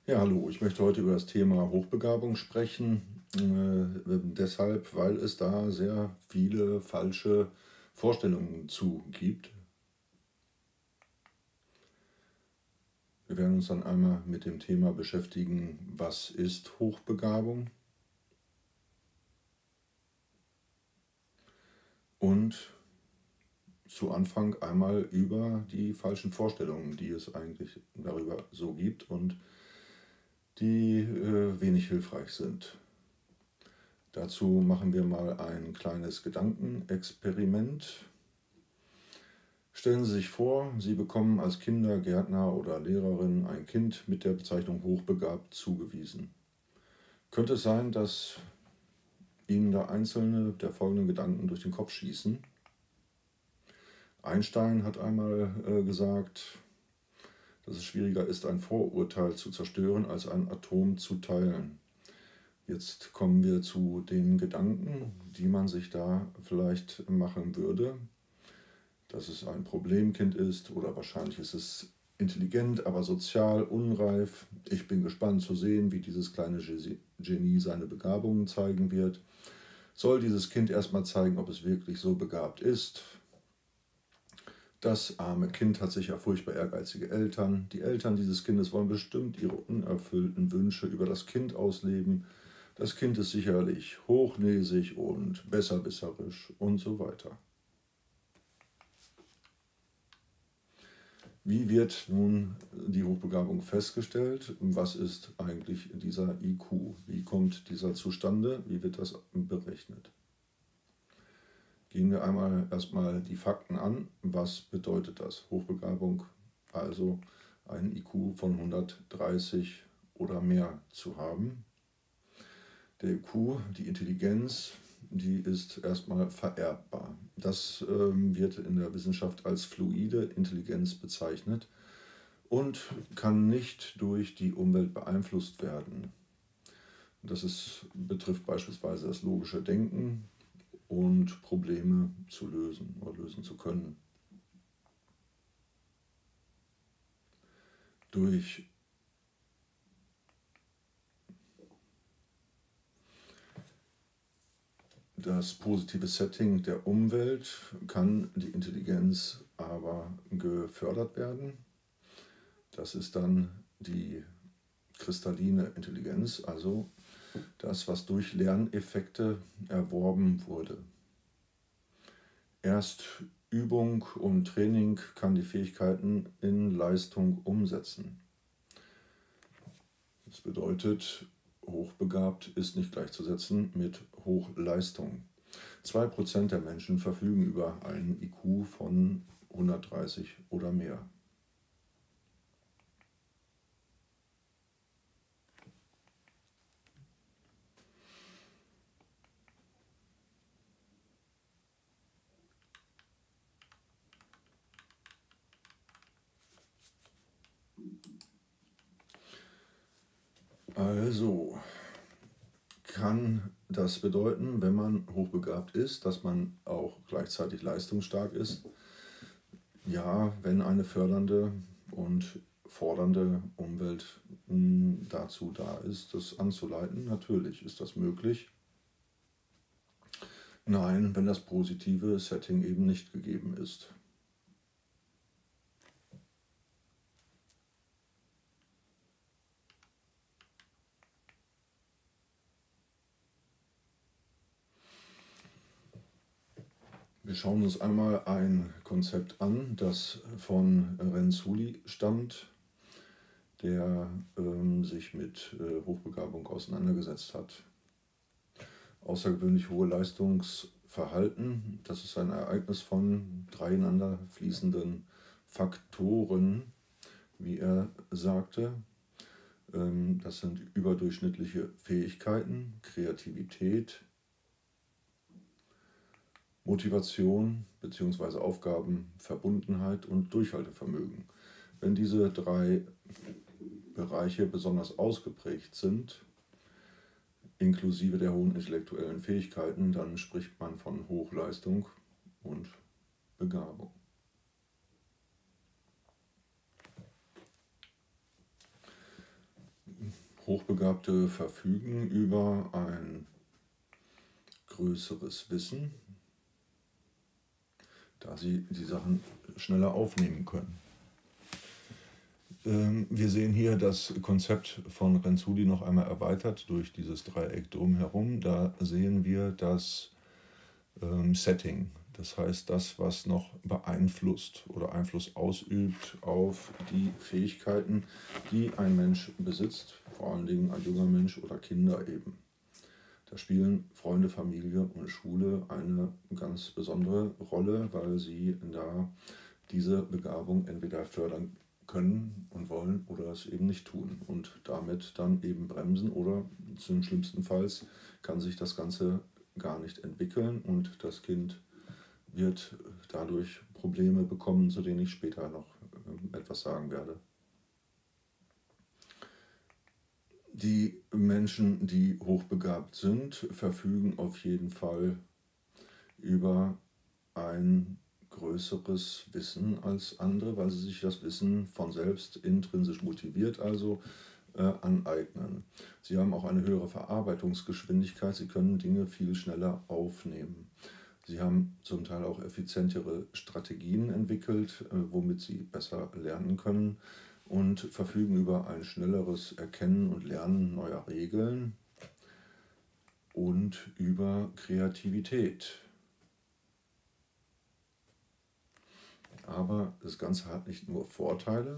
Ja, hallo, ich möchte heute über das Thema Hochbegabung sprechen. Deshalb, weil es da sehr viele falsche Vorstellungen zu gibt. Wir werden uns dann einmal mit dem Thema beschäftigen, was ist Hochbegabung und zu Anfang einmal über die falschen Vorstellungen, die es eigentlich darüber so gibt und die wenig hilfreich sind. Dazu machen wir mal ein kleines Gedankenexperiment. Stellen Sie sich vor, Sie bekommen als Kindergärtner oder Lehrerin ein Kind mit der Bezeichnung hochbegabt zugewiesen. Könnte es sein, dass Ihnen da einzelne der folgenden Gedanken durch den Kopf schießen? Einstein hat einmal gesagt, dass es schwieriger ist, ein Vorurteil zu zerstören, als ein Atom zu teilen. Jetzt kommen wir zu den Gedanken, die man sich da vielleicht machen würde. Dass es ein Problemkind ist oder wahrscheinlich ist es intelligent, aber sozial unreif. Ich bin gespannt zu sehen, wie dieses kleine Genie seine Begabungen zeigen wird. Soll dieses Kind erstmal zeigen, ob es wirklich so begabt ist? Das arme Kind hat sicher furchtbar ehrgeizige Eltern. Die Eltern dieses Kindes wollen bestimmt ihre unerfüllten Wünsche über das Kind ausleben. Das Kind ist sicherlich hochnäsig und besserwisserisch und so weiter. Wie wird nun die Hochbegabung festgestellt? Was ist eigentlich dieser IQ? Wie kommt dieser zustande? Wie wird das berechnet? Gehen wir einmal erstmal die Fakten an. Was bedeutet das? Hochbegabung, also einen IQ von 130 oder mehr zu haben. Der IQ, die Intelligenz, die ist erstmal vererbbar. Das wird in der Wissenschaft als fluide Intelligenz bezeichnet und kann nicht durch die Umwelt beeinflusst werden. Betrifft beispielsweise das logische Denken und Probleme zu lösen oder lösen zu können. Durch das positive Setting der Umwelt kann die Intelligenz aber gefördert werden. Das ist dann die kristalline Intelligenz, also das, was durch Lerneffekte erworben wurde. Erst Übung und Training kann die Fähigkeiten in Leistung umsetzen. Das bedeutet, hochbegabt ist nicht gleichzusetzen mit Hochleistung. 2% der Menschen verfügen über einen IQ von 130 oder mehr. Also kann das bedeuten, wenn man hochbegabt ist, dass man auch gleichzeitig leistungsstark ist? Ja, wenn eine fördernde und fordernde Umwelt dazu da ist, das anzuleiten, natürlich ist das möglich. Nein, wenn das positive Setting eben nicht gegeben ist. Wir schauen uns einmal ein Konzept an, das von Renzulli stammt, der sich mit Hochbegabung auseinandergesetzt hat. Außergewöhnlich hohe Leistungsverhalten, das ist ein Ereignis von 3 ineinander fließenden Faktoren, wie er sagte. Das sind überdurchschnittliche Fähigkeiten, Kreativität, Motivation bzw. Aufgabenverbundenheit und Durchhaltevermögen. Wenn diese 3 Bereiche besonders ausgeprägt sind, inklusive der hohen intellektuellen Fähigkeiten, dann spricht man von Hochleistung und Begabung. Hochbegabte verfügen über ein größeres Wissen, da sie die Sachen schneller aufnehmen können. Wir sehen hier das Konzept von Renzulli noch einmal erweitert durch dieses Dreieck drumherum. Da sehen wir das Setting, das heißt das, was noch beeinflusst oder Einfluss ausübt auf die Fähigkeiten, die ein Mensch besitzt, vor allen Dingen ein junger Mensch oder Kinder eben. Da spielen Freunde, Familie und Schule eine ganz besondere Rolle, weil sie da diese Begabung entweder fördern können und wollen oder es eben nicht tun und damit dann eben bremsen oder zum schlimmsten Fall kann sich das Ganze gar nicht entwickeln und das Kind wird dadurch Probleme bekommen, zu denen ich später noch etwas sagen werde. Die Menschen, die hochbegabt sind, verfügen auf jeden Fall über ein größeres Wissen als andere, weil sie sich das Wissen von selbst intrinsisch motiviert aneignen. Sie haben auch eine höhere Verarbeitungsgeschwindigkeit, sie können Dinge viel schneller aufnehmen. Sie haben zum Teil auch effizientere Strategien entwickelt, womit sie besser lernen können und verfügen über ein schnelleres Erkennen und Lernen neuer Regeln und über Kreativität. Aber das Ganze hat nicht nur Vorteile,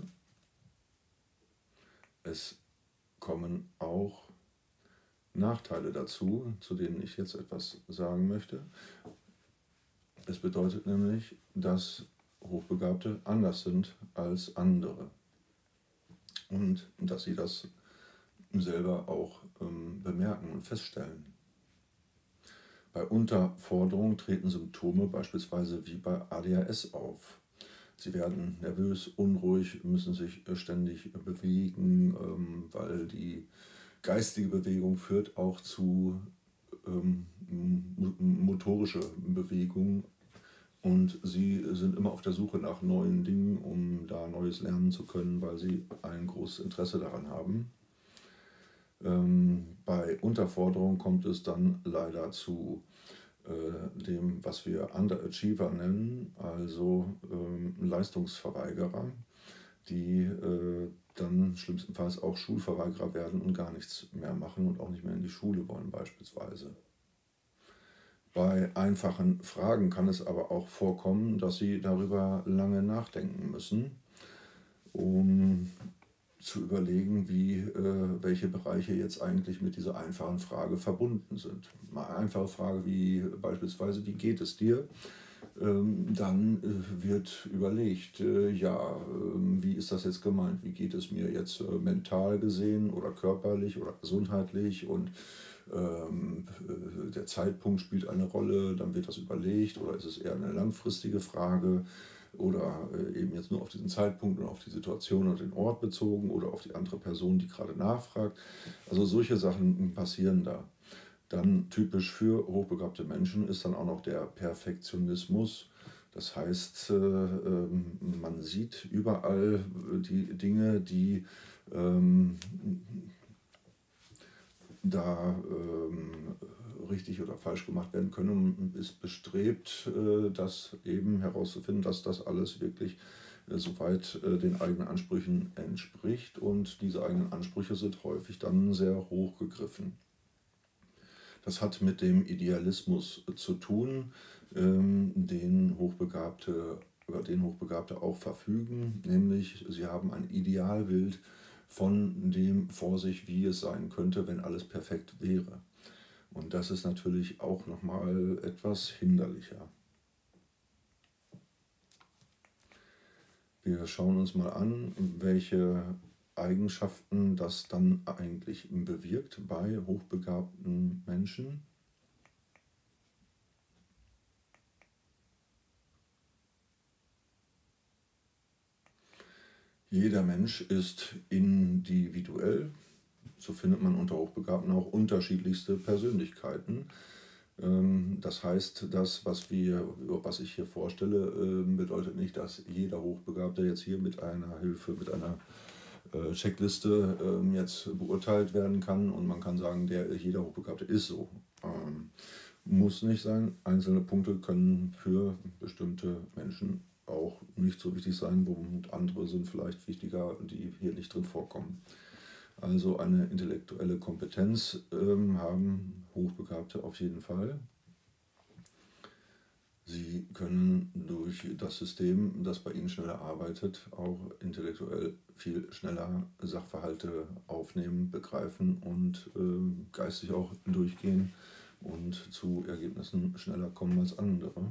es kommen auch Nachteile dazu, zu denen ich jetzt etwas sagen möchte. Es bedeutet nämlich, dass Hochbegabte anders sind als andere und dass sie das selber auch bemerken und feststellen. Bei Unterforderung treten Symptome beispielsweise wie bei ADHS auf. Sie werden nervös, unruhig, müssen sich ständig bewegen, weil die geistige Bewegung führt auch zu motorische Bewegung und sie sind immer auf der Suche nach neuen Dingen, um da Neues lernen zu können, weil sie ein großes Interesse daran haben. Bei Unterforderung kommt es dann leider zu dem, was wir Underachiever nennen, also Leistungsverweigerer, die dann schlimmstenfalls auch Schulverweigerer werden und gar nichts mehr machen und auch nicht mehr in die Schule wollen beispielsweise. Bei einfachen Fragen kann es aber auch vorkommen, dass sie darüber lange nachdenken müssen, um zu überlegen, welche Bereiche jetzt eigentlich mit dieser einfachen Frage verbunden sind. Mal eine einfache Frage wie beispielsweise, wie geht es dir? Dann wird überlegt, wie ist das jetzt gemeint? Wie geht es mir jetzt mental gesehen oder körperlich oder gesundheitlich? Und der Zeitpunkt spielt eine Rolle, dann wird das überlegt, oder ist es eher eine langfristige Frage? Oder eben jetzt nur auf diesen Zeitpunkt und auf die Situation und den Ort bezogen oder auf die andere Person, die gerade nachfragt. Also solche Sachen passieren da. Dann typisch für hochbegabte Menschen ist dann auch noch der Perfektionismus. Das heißt, man sieht überall die Dinge, die da richtig oder falsch gemacht werden können und ist bestrebt, das eben herauszufinden, dass das alles wirklich soweit den eigenen Ansprüchen entspricht und diese eigenen Ansprüche sind häufig dann sehr hoch gegriffen. Das hat mit dem Idealismus zu tun, über den Hochbegabte auch verfügen, nämlich sie haben ein Idealbild von dem vor sich, wie es sein könnte, wenn alles perfekt wäre. Und das ist natürlich auch nochmal etwas hinderlicher. Wir schauen uns mal an, welche Eigenschaften das dann eigentlich bewirkt bei hochbegabten Menschen. Jeder Mensch ist individuell. So findet man unter Hochbegabten auch unterschiedlichste Persönlichkeiten. Das heißt, das, was ich hier vorstelle, bedeutet nicht, dass jeder Hochbegabte jetzt hier mit einer Hilfe, mit einer Checkliste jetzt beurteilt werden kann und man kann sagen, jeder Hochbegabte ist so. Muss nicht sein. Einzelne Punkte können für bestimmte Menschen auch nicht so wichtig sein, und andere sind vielleicht wichtiger, die hier nicht drin vorkommen. Also eine intellektuelle Kompetenz haben Hochbegabte auf jeden Fall. Sie können durch das System, das bei Ihnen schneller arbeitet, auch intellektuell viel schneller Sachverhalte aufnehmen, begreifen und geistig auch durchgehen und zu Ergebnissen schneller kommen als andere.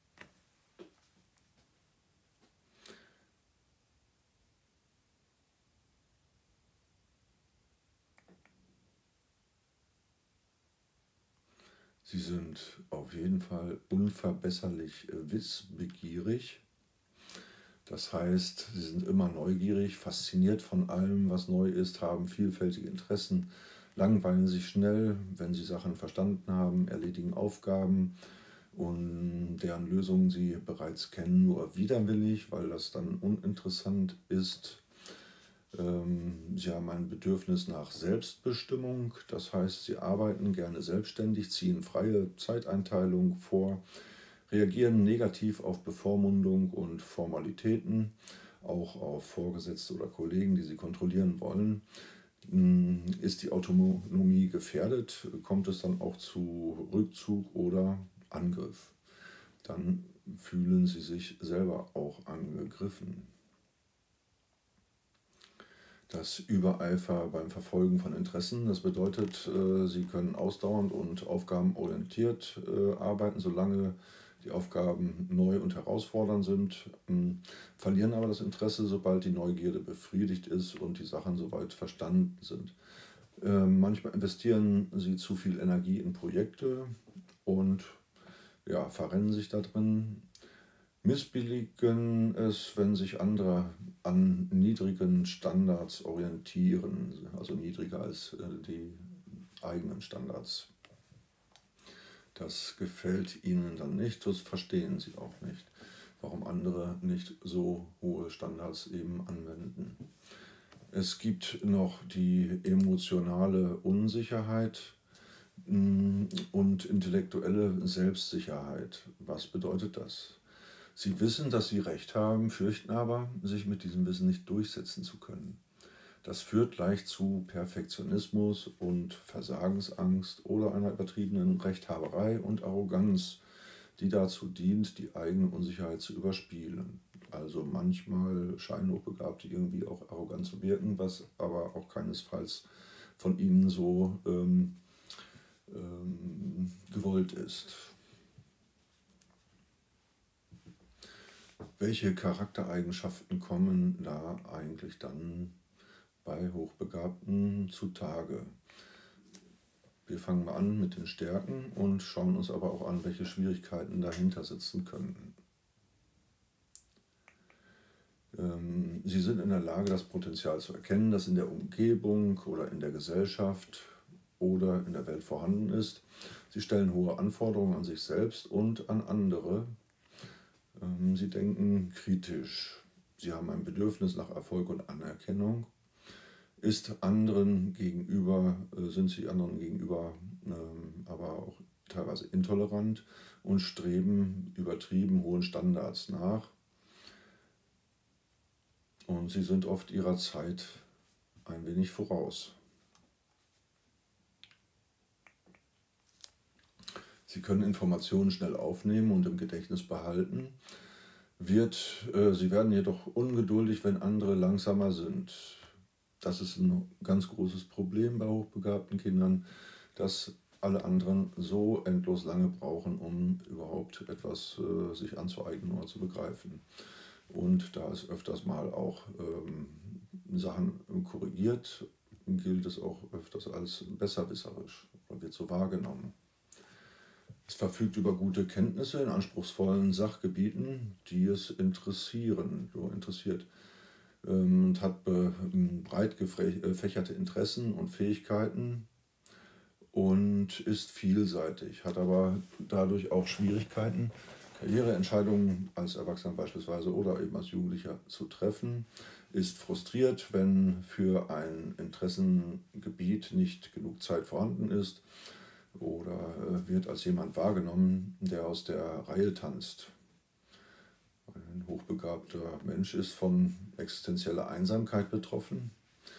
Sie sind auf jeden Fall unverbesserlich wissbegierig. Das heißt, sie sind immer neugierig, fasziniert von allem, was neu ist, haben vielfältige Interessen, langweilen sich schnell, wenn sie Sachen verstanden haben, erledigen Aufgaben und deren Lösungen sie bereits kennen, nur widerwillig, weil das dann uninteressant ist. Sie haben ein Bedürfnis nach Selbstbestimmung, das heißt, sie arbeiten gerne selbstständig, ziehen freie Zeiteinteilung vor, reagieren negativ auf Bevormundung und Formalitäten, auch auf Vorgesetzte oder Kollegen, die sie kontrollieren wollen. Ist die Autonomie gefährdet, kommt es dann auch zu Rückzug oder Angriff. Dann fühlen sie sich selber auch angegriffen. Das Übereifer beim Verfolgen von Interessen, das bedeutet, sie können ausdauernd und aufgabenorientiert arbeiten, solange die Aufgaben neu und herausfordernd sind, verlieren aber das Interesse, sobald die Neugierde befriedigt ist und die Sachen soweit verstanden sind. Manchmal investieren sie zu viel Energie in Projekte und ja, verrennen sich da drin. Missbilligen es, wenn sich andere an niedrigen Standards orientieren, also niedriger als die eigenen Standards. Das gefällt ihnen dann nicht, das verstehen sie auch nicht, warum andere nicht so hohe Standards eben anwenden. Es gibt noch die emotionale Unsicherheit und intellektuelle Selbstsicherheit. Was bedeutet das? Sie wissen, dass sie Recht haben, fürchten aber, sich mit diesem Wissen nicht durchsetzen zu können. Das führt leicht zu Perfektionismus und Versagensangst oder einer übertriebenen Rechthaberei und Arroganz, die dazu dient, die eigene Unsicherheit zu überspielen. Also manchmal scheinen Hochbegabte irgendwie auch arrogant zu wirken, was aber auch keinesfalls von ihnen so gewollt ist. Welche Charaktereigenschaften kommen da eigentlich dann bei Hochbegabten zutage? Wir fangen mal an mit den Stärken und schauen uns aber auch an, welche Schwierigkeiten dahinter sitzen könnten. Sie sind in der Lage, das Potenzial zu erkennen, das in der Umgebung oder in der Gesellschaft oder in der Welt vorhanden ist. Sie stellen hohe Anforderungen an sich selbst und an andere. Sie denken kritisch. Sie haben ein Bedürfnis nach Erfolg und Anerkennung. Sind sie anderen gegenüber aber auch teilweise intolerant und streben übertrieben hohen Standards nach. Und sie sind oft ihrer Zeit ein wenig voraus. Sie können Informationen schnell aufnehmen und im Gedächtnis behalten. Sie werden jedoch ungeduldig, wenn andere langsamer sind. Das ist ein ganz großes Problem bei hochbegabten Kindern, dass alle anderen so endlos lange brauchen, um überhaupt etwas sich anzueignen oder zu begreifen. Und da es öfters mal auch Sachen korrigiert, gilt es auch öfters als besserwisserisch oder wird so wahrgenommen. Es verfügt über gute Kenntnisse in anspruchsvollen Sachgebieten, die es interessiert und hat breit gefächerte Interessen und Fähigkeiten und ist vielseitig, hat aber dadurch auch Schwierigkeiten, Karriereentscheidungen als Erwachsener beispielsweise oder eben als Jugendlicher zu treffen, ist frustriert, wenn für ein Interessengebiet nicht genug Zeit vorhanden ist oder wird als jemand wahrgenommen, der aus der Reihe tanzt. Ein hochbegabter Mensch ist von existenzieller Einsamkeit betroffen.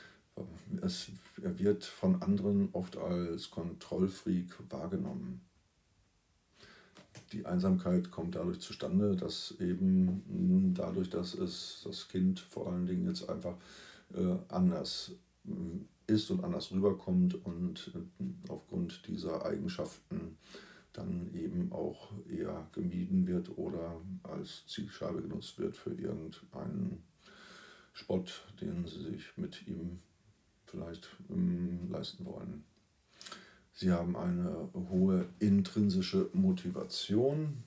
Er wird von anderen oft als Kontrollfreak wahrgenommen. Die Einsamkeit kommt dadurch zustande, dass eben dadurch, dass es das Kind vor allen Dingen jetzt einfach anders ist und anders rüberkommt und aufgrund dieser Eigenschaften dann eben auch eher gemieden wird oder als Zielscheibe genutzt wird für irgendeinen Spott, den sie sich mit ihm vielleicht leisten wollen. Sie haben eine hohe intrinsische Motivation.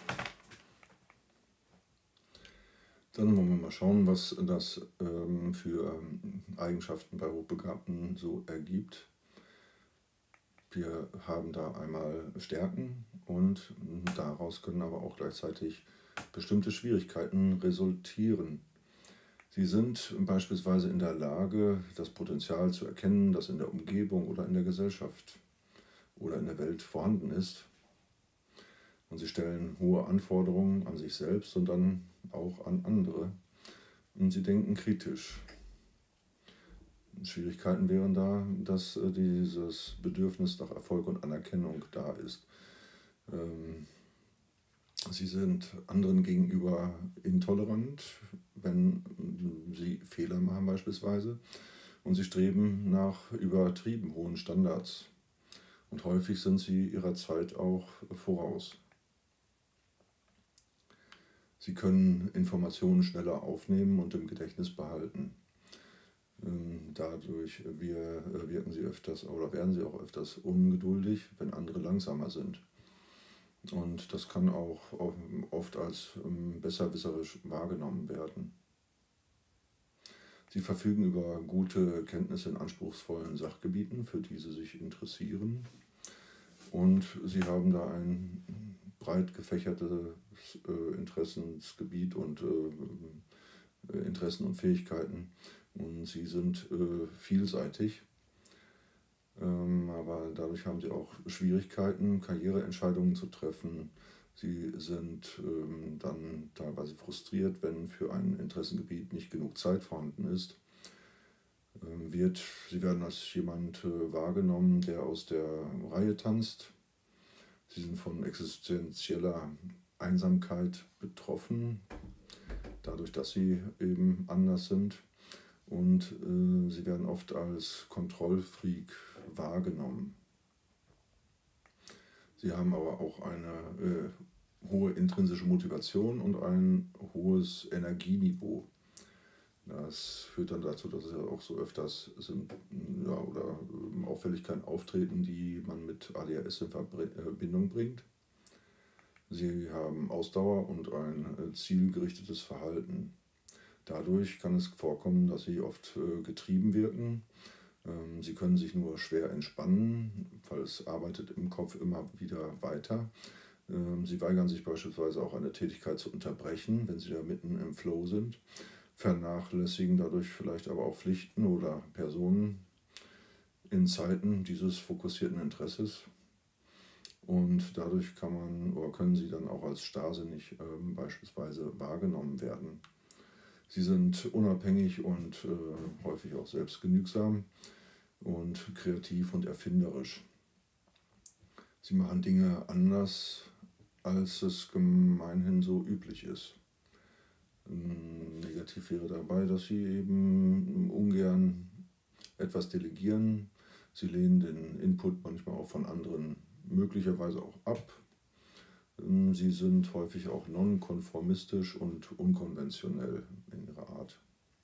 Dann wollen wir mal schauen, was das für Eigenschaften bei Hochbegabten so ergibt. Wir haben da einmal Stärken und daraus können aber auch gleichzeitig bestimmte Schwierigkeiten resultieren. Sie sind beispielsweise in der Lage, das Potenzial zu erkennen, das in der Umgebung oder in der Gesellschaft oder in der Welt vorhanden ist. Und sie stellen hohe Anforderungen an sich selbst und dann auch an andere. Und sie denken kritisch. Schwierigkeiten wären da, dass dieses Bedürfnis nach Erfolg und Anerkennung da ist. Sie sind anderen gegenüber intolerant, wenn sie Fehler machen beispielsweise. Und sie streben nach übertrieben hohen Standards. Und häufig sind sie ihrer Zeit auch voraus. Sie können Informationen schneller aufnehmen und im Gedächtnis behalten. Dadurch wirken sie öfters oder werden sie auch öfters ungeduldig, wenn andere langsamer sind. Und das kann auch oft als besserwisserisch wahrgenommen werden. Sie verfügen über gute Kenntnisse in anspruchsvollen Sachgebieten, für die sie sich interessieren. Und sie haben da ein breit gefächertes Interessensgebiet und Interessen und Fähigkeiten. Und sie sind vielseitig, aber dadurch haben sie auch Schwierigkeiten, Karriereentscheidungen zu treffen. Sie sind dann teilweise frustriert, wenn für ein Interessengebiet nicht genug Zeit vorhanden ist. Sie werden als jemand wahrgenommen, der aus der Reihe tanzt. Sie sind von existenzieller Einsamkeit betroffen, dadurch, dass sie eben anders sind. Und sie werden oft als Kontrollfreak wahrgenommen. Sie haben aber auch eine hohe intrinsische Motivation und ein hohes Energieniveau. Das führt dann dazu, dass es ja auch so öfters oder Auffälligkeiten auftreten, die man mit ADHS in Verbindung bringt. Sie haben Ausdauer und ein zielgerichtetes Verhalten. Dadurch kann es vorkommen, dass sie oft getrieben wirken. Sie können sich nur schwer entspannen, weil es arbeitet im Kopf immer wieder weiter. Sie weigern sich beispielsweise auch eine Tätigkeit zu unterbrechen, wenn sie da mitten im Flow sind, vernachlässigen dadurch vielleicht aber auch Pflichten oder Personen in Zeiten dieses fokussierten Interesses. Und dadurch können sie dann auch als starrsinnig beispielsweise wahrgenommen werden. Sie sind unabhängig und häufig auch selbstgenügsam und kreativ und erfinderisch. Sie machen Dinge anders, als es gemeinhin so üblich ist. Negativ wäre dabei, dass sie eben ungern etwas delegieren. Sie lehnen den Input manchmal auch von anderen möglicherweise auch ab. Sie sind häufig auch nonkonformistisch und unkonventionell in ihrer Art.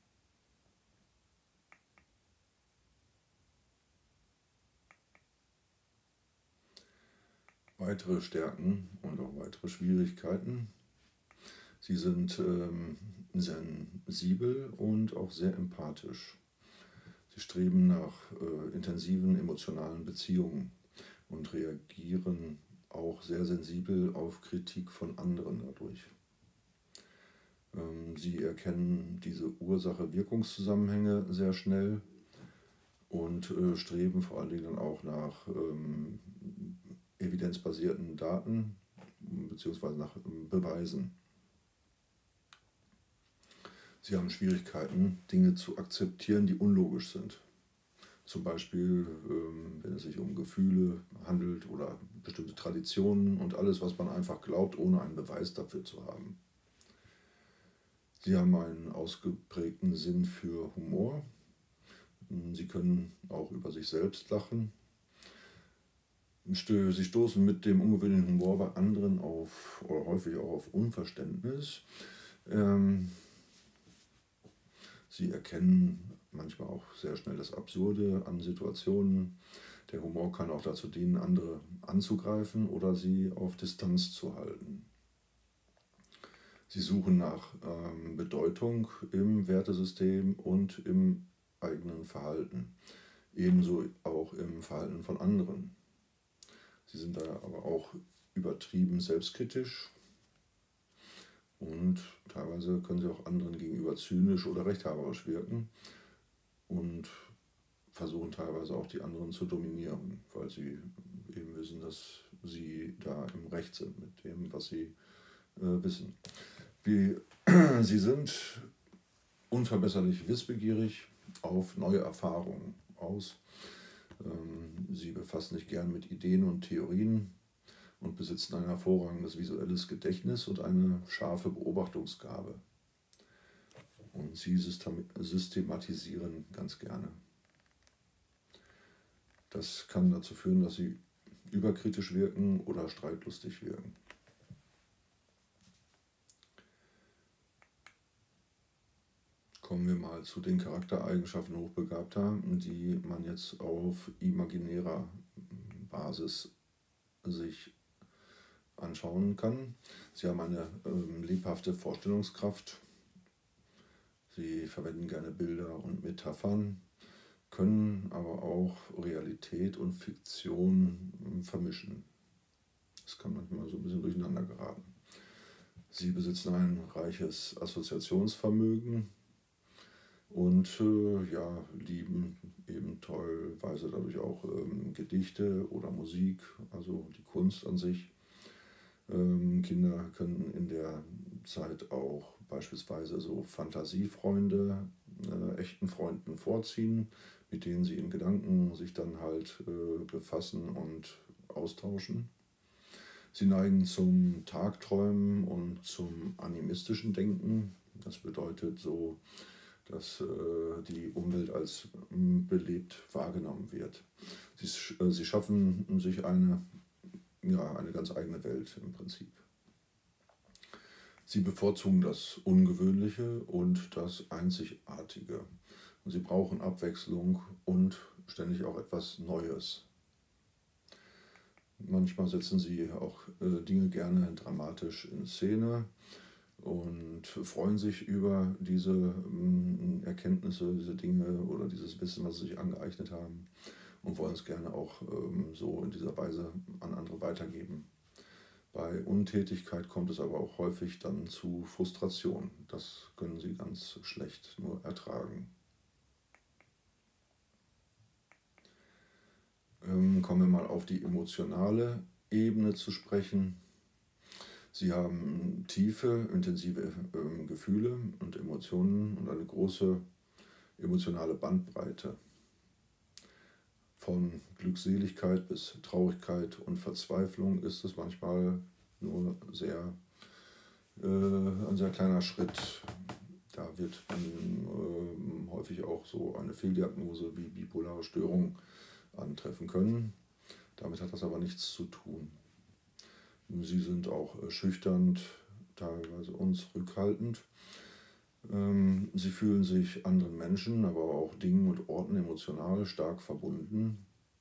Weitere Stärken und auch weitere Schwierigkeiten. Sie sind sensibel und auch sehr empathisch. Sie streben nach intensiven emotionalen Beziehungen und reagieren auch sehr sensibel auf Kritik von anderen dadurch. Sie erkennen diese Ursache-Wirkungszusammenhänge sehr schnell und streben vor allen Dingen dann auch nach evidenzbasierten Daten bzw. nach Beweisen. Sie haben Schwierigkeiten, Dinge zu akzeptieren, die unlogisch sind. Zum Beispiel, wenn es sich um Gefühle handelt oder bestimmte Traditionen und alles, was man einfach glaubt, ohne einen Beweis dafür zu haben. Sie haben einen ausgeprägten Sinn für Humor. Sie können auch über sich selbst lachen. Sie stoßen mit dem ungewöhnlichen Humor bei anderen auf, oder häufig auch auf Unverständnis. Sie erkennen manchmal auch sehr schnell das Absurde an Situationen. Der Humor kann auch dazu dienen, andere anzugreifen oder sie auf Distanz zu halten. Sie suchen nach Bedeutung im Wertesystem und im eigenen Verhalten, ebenso auch im Verhalten von anderen. Sie sind da aber auch übertrieben selbstkritisch und teilweise können sie auch anderen gegenüber zynisch oder rechthaberisch wirken und versuchen teilweise auch die anderen zu dominieren, weil sie eben wissen, dass sie da im Recht sind mit dem, was sie wissen. Sie sind unverbesserlich wissbegierig auf neue Erfahrungen aus. Sie befassen sich gern mit Ideen und Theorien und besitzen ein hervorragendes visuelles Gedächtnis und eine scharfe Beobachtungsgabe. Und sie systematisieren ganz gerne. Das kann dazu führen, dass sie überkritisch wirken oder streitlustig wirken. Kommen wir mal zu den Charaktereigenschaften Hochbegabter, die man jetzt auf imaginärer Basis sich anschauen kann. Sie haben eine lebhafte Vorstellungskraft. Sie verwenden gerne Bilder und Metaphern, können aber auch Realität und Fiktion vermischen. Das kann manchmal so ein bisschen durcheinander geraten. Sie besitzen ein reiches Assoziationsvermögen und lieben eben teilweise dadurch auch Gedichte oder Musik, also die Kunst an sich. Kinder können in der Zeit auch beispielsweise so Fantasiefreunde echten Freunden vorziehen, mit denen sie in Gedanken sich dann halt befassen und austauschen. Sie neigen zum Tagträumen und zum animistischen Denken. Das bedeutet so, dass die Umwelt als belebt wahrgenommen wird. Sie schaffen sich eine ganz eigene Welt im Prinzip. Sie bevorzugen das Ungewöhnliche und das Einzigartige. Und sie brauchen Abwechslung und ständig auch etwas Neues. Manchmal setzen sie auch Dinge gerne dramatisch in Szene und freuen sich über diese Erkenntnisse, diese Dinge oder dieses Wissen, was sie sich angeeignet haben und wollen es gerne auch so in dieser Weise an andere weitergeben. Bei Untätigkeit kommt es aber auch häufig dann zu Frustration. Das können sie ganz schlecht nur ertragen. Kommen wir mal auf die emotionale Ebene zu sprechen. Sie haben tiefe, intensive Gefühle und Emotionen und eine große emotionale Bandbreite. Von Glückseligkeit bis Traurigkeit und Verzweiflung ist es manchmal nur ein sehr kleiner Schritt. Da wird dann häufig auch so eine Fehldiagnose wie bipolare Störung antreffen können. Damit hat das aber nichts zu tun. Sie sind auch schüchtern, teilweise und zurückhaltend. Sie fühlen sich anderen Menschen, aber auch Dingen und Orten emotional stark verbunden.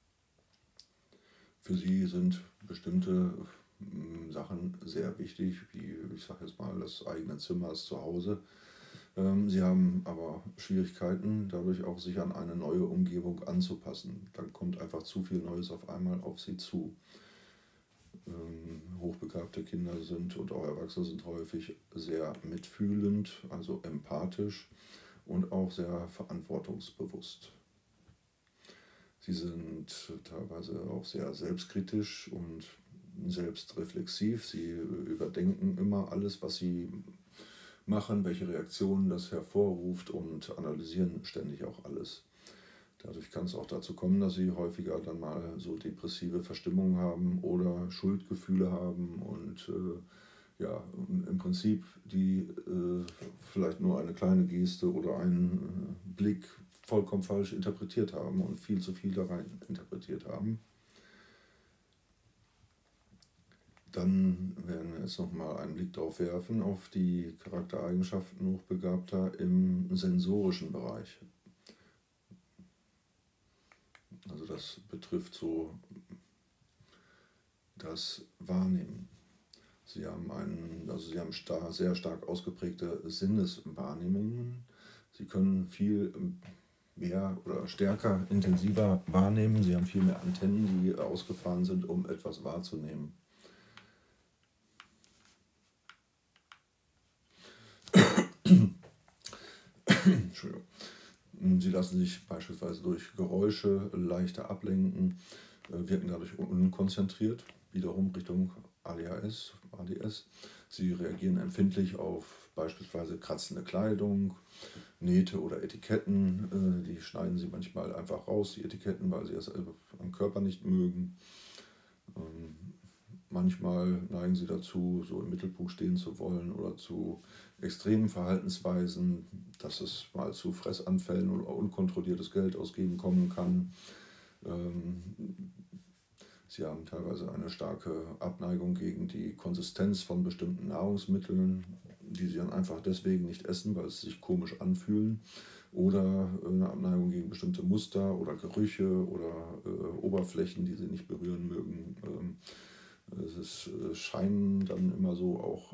Für sie sind bestimmte Sachen sehr wichtig, wie ich sage jetzt mal das eigene Zimmer, das Zuhause. Sie haben aber Schwierigkeiten, dadurch auch sich an eine neue Umgebung anzupassen. Dann kommt einfach zu viel Neues auf einmal auf sie zu. Hochbegabte Kinder sind und auch Erwachsene sind häufig sehr mitfühlend, also empathisch und auch sehr verantwortungsbewusst. Sie sind teilweise auch sehr selbstkritisch und selbstreflexiv. Sie überdenken immer alles, was sie machen, welche Reaktionen das hervorruft und analysieren ständig auch alles. Dadurch kann es auch dazu kommen, dass sie häufiger dann mal so depressive Verstimmungen haben oder Schuldgefühle haben und ja, im Prinzip die vielleicht nur eine kleine Geste oder einen Blick vollkommen falsch interpretiert haben und viel zu viel da rein interpretiert haben. Dann werden wir jetzt nochmal einen Blick darauf werfen, auf die Charaktereigenschaften Hochbegabter im sensorischen Bereich. Also das betrifft so das Wahrnehmen. Sie haben sehr stark ausgeprägte Sinneswahrnehmungen. Sie können viel mehr oder stärker, intensiver wahrnehmen. Sie haben viel mehr Antennen, die ausgefahren sind, um etwas wahrzunehmen. Entschuldigung. Sie lassen sich beispielsweise durch Geräusche leichter ablenken, wirken dadurch unkonzentriert, wiederum Richtung ADHS, ADS. Sie reagieren empfindlich auf beispielsweise kratzende Kleidung, Nähte oder Etiketten. Die schneiden sie manchmal einfach raus, die Etiketten, weil sie es am Körper nicht mögen. Manchmal neigen sie dazu, so im Mittelpunkt stehen zu wollen oder zu extremen Verhaltensweisen, dass es mal zu Fressanfällen oder unkontrolliertes Geld ausgeben kommen kann. Sie haben teilweise eine starke Abneigung gegen die Konsistenz von bestimmten Nahrungsmitteln, die sie dann einfach deswegen nicht essen, weil es sich komisch anfühlen. Oder eine Abneigung gegen bestimmte Muster oder Gerüche oder Oberflächen, die sie nicht berühren mögen. Es scheinen dann immer so auch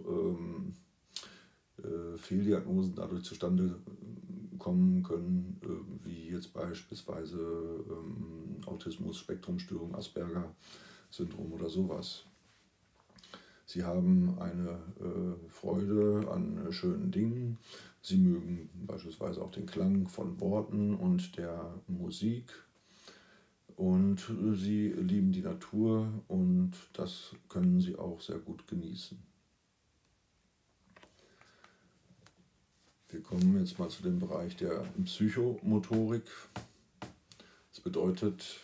Fehldiagnosen dadurch zustande kommen können, wie jetzt beispielsweise Autismus, Spektrumstörung, Asperger-Syndrom oder sowas. Sie haben eine Freude an schönen Dingen. Sie mögen beispielsweise auch den Klang von Worten und der Musik. Und sie lieben die Natur und das können sie auch sehr gut genießen. Wir kommen jetzt mal zu dem Bereich der Psychomotorik. Das bedeutet,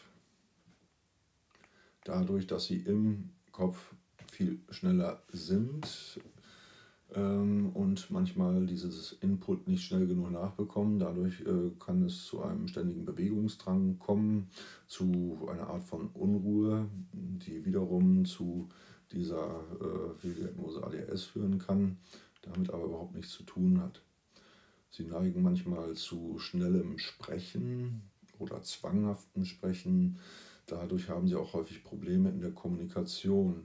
dadurch, dass sie im Kopf viel schneller sind und manchmal dieses Input nicht schnell genug nachbekommen, dadurch kann es zu einem ständigen Bewegungsdrang kommen, zu einer Art von Unruhe, die wiederum zu dieser Fehldiagnose ADHS führen kann, damit aber überhaupt nichts zu tun hat. Sie neigen manchmal zu schnellem Sprechen oder zwanghaftem Sprechen. Dadurch haben sie auch häufig Probleme in der Kommunikation.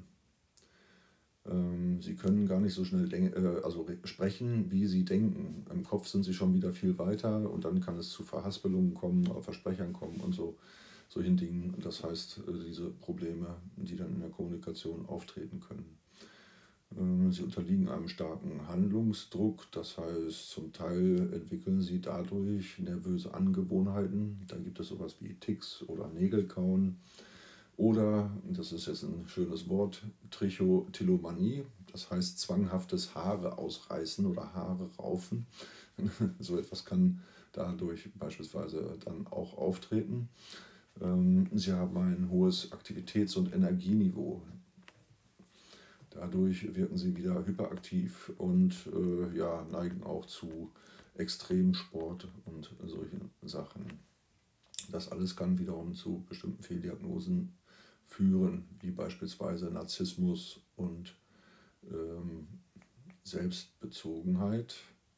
Sie können gar nicht so schnell sprechen, wie sie denken. Im Kopf sind sie schon wieder viel weiter und dann kann es zu Verhaspelungen kommen, Versprechern kommen und solchen Dingen. Das heißt, diese Probleme, die dann in der Kommunikation auftreten können. Sie unterliegen einem starken Handlungsdruck, das heißt, zum Teil entwickeln sie dadurch nervöse Angewohnheiten. Da gibt es sowas wie Tics oder Nägelkauen. Oder, das ist jetzt ein schönes Wort, Trichotillomanie, das heißt zwanghaftes Haare ausreißen oder Haare raufen. So etwas kann dadurch beispielsweise dann auch auftreten. Sie haben ein hohes Aktivitäts- und Energieniveau. Dadurch wirken sie wieder hyperaktiv und neigen auch zu Extremsport und solchen Sachen. Das alles kann wiederum zu bestimmten Fehldiagnosen führen, wie beispielsweise Narzissmus und Selbstbezogenheit.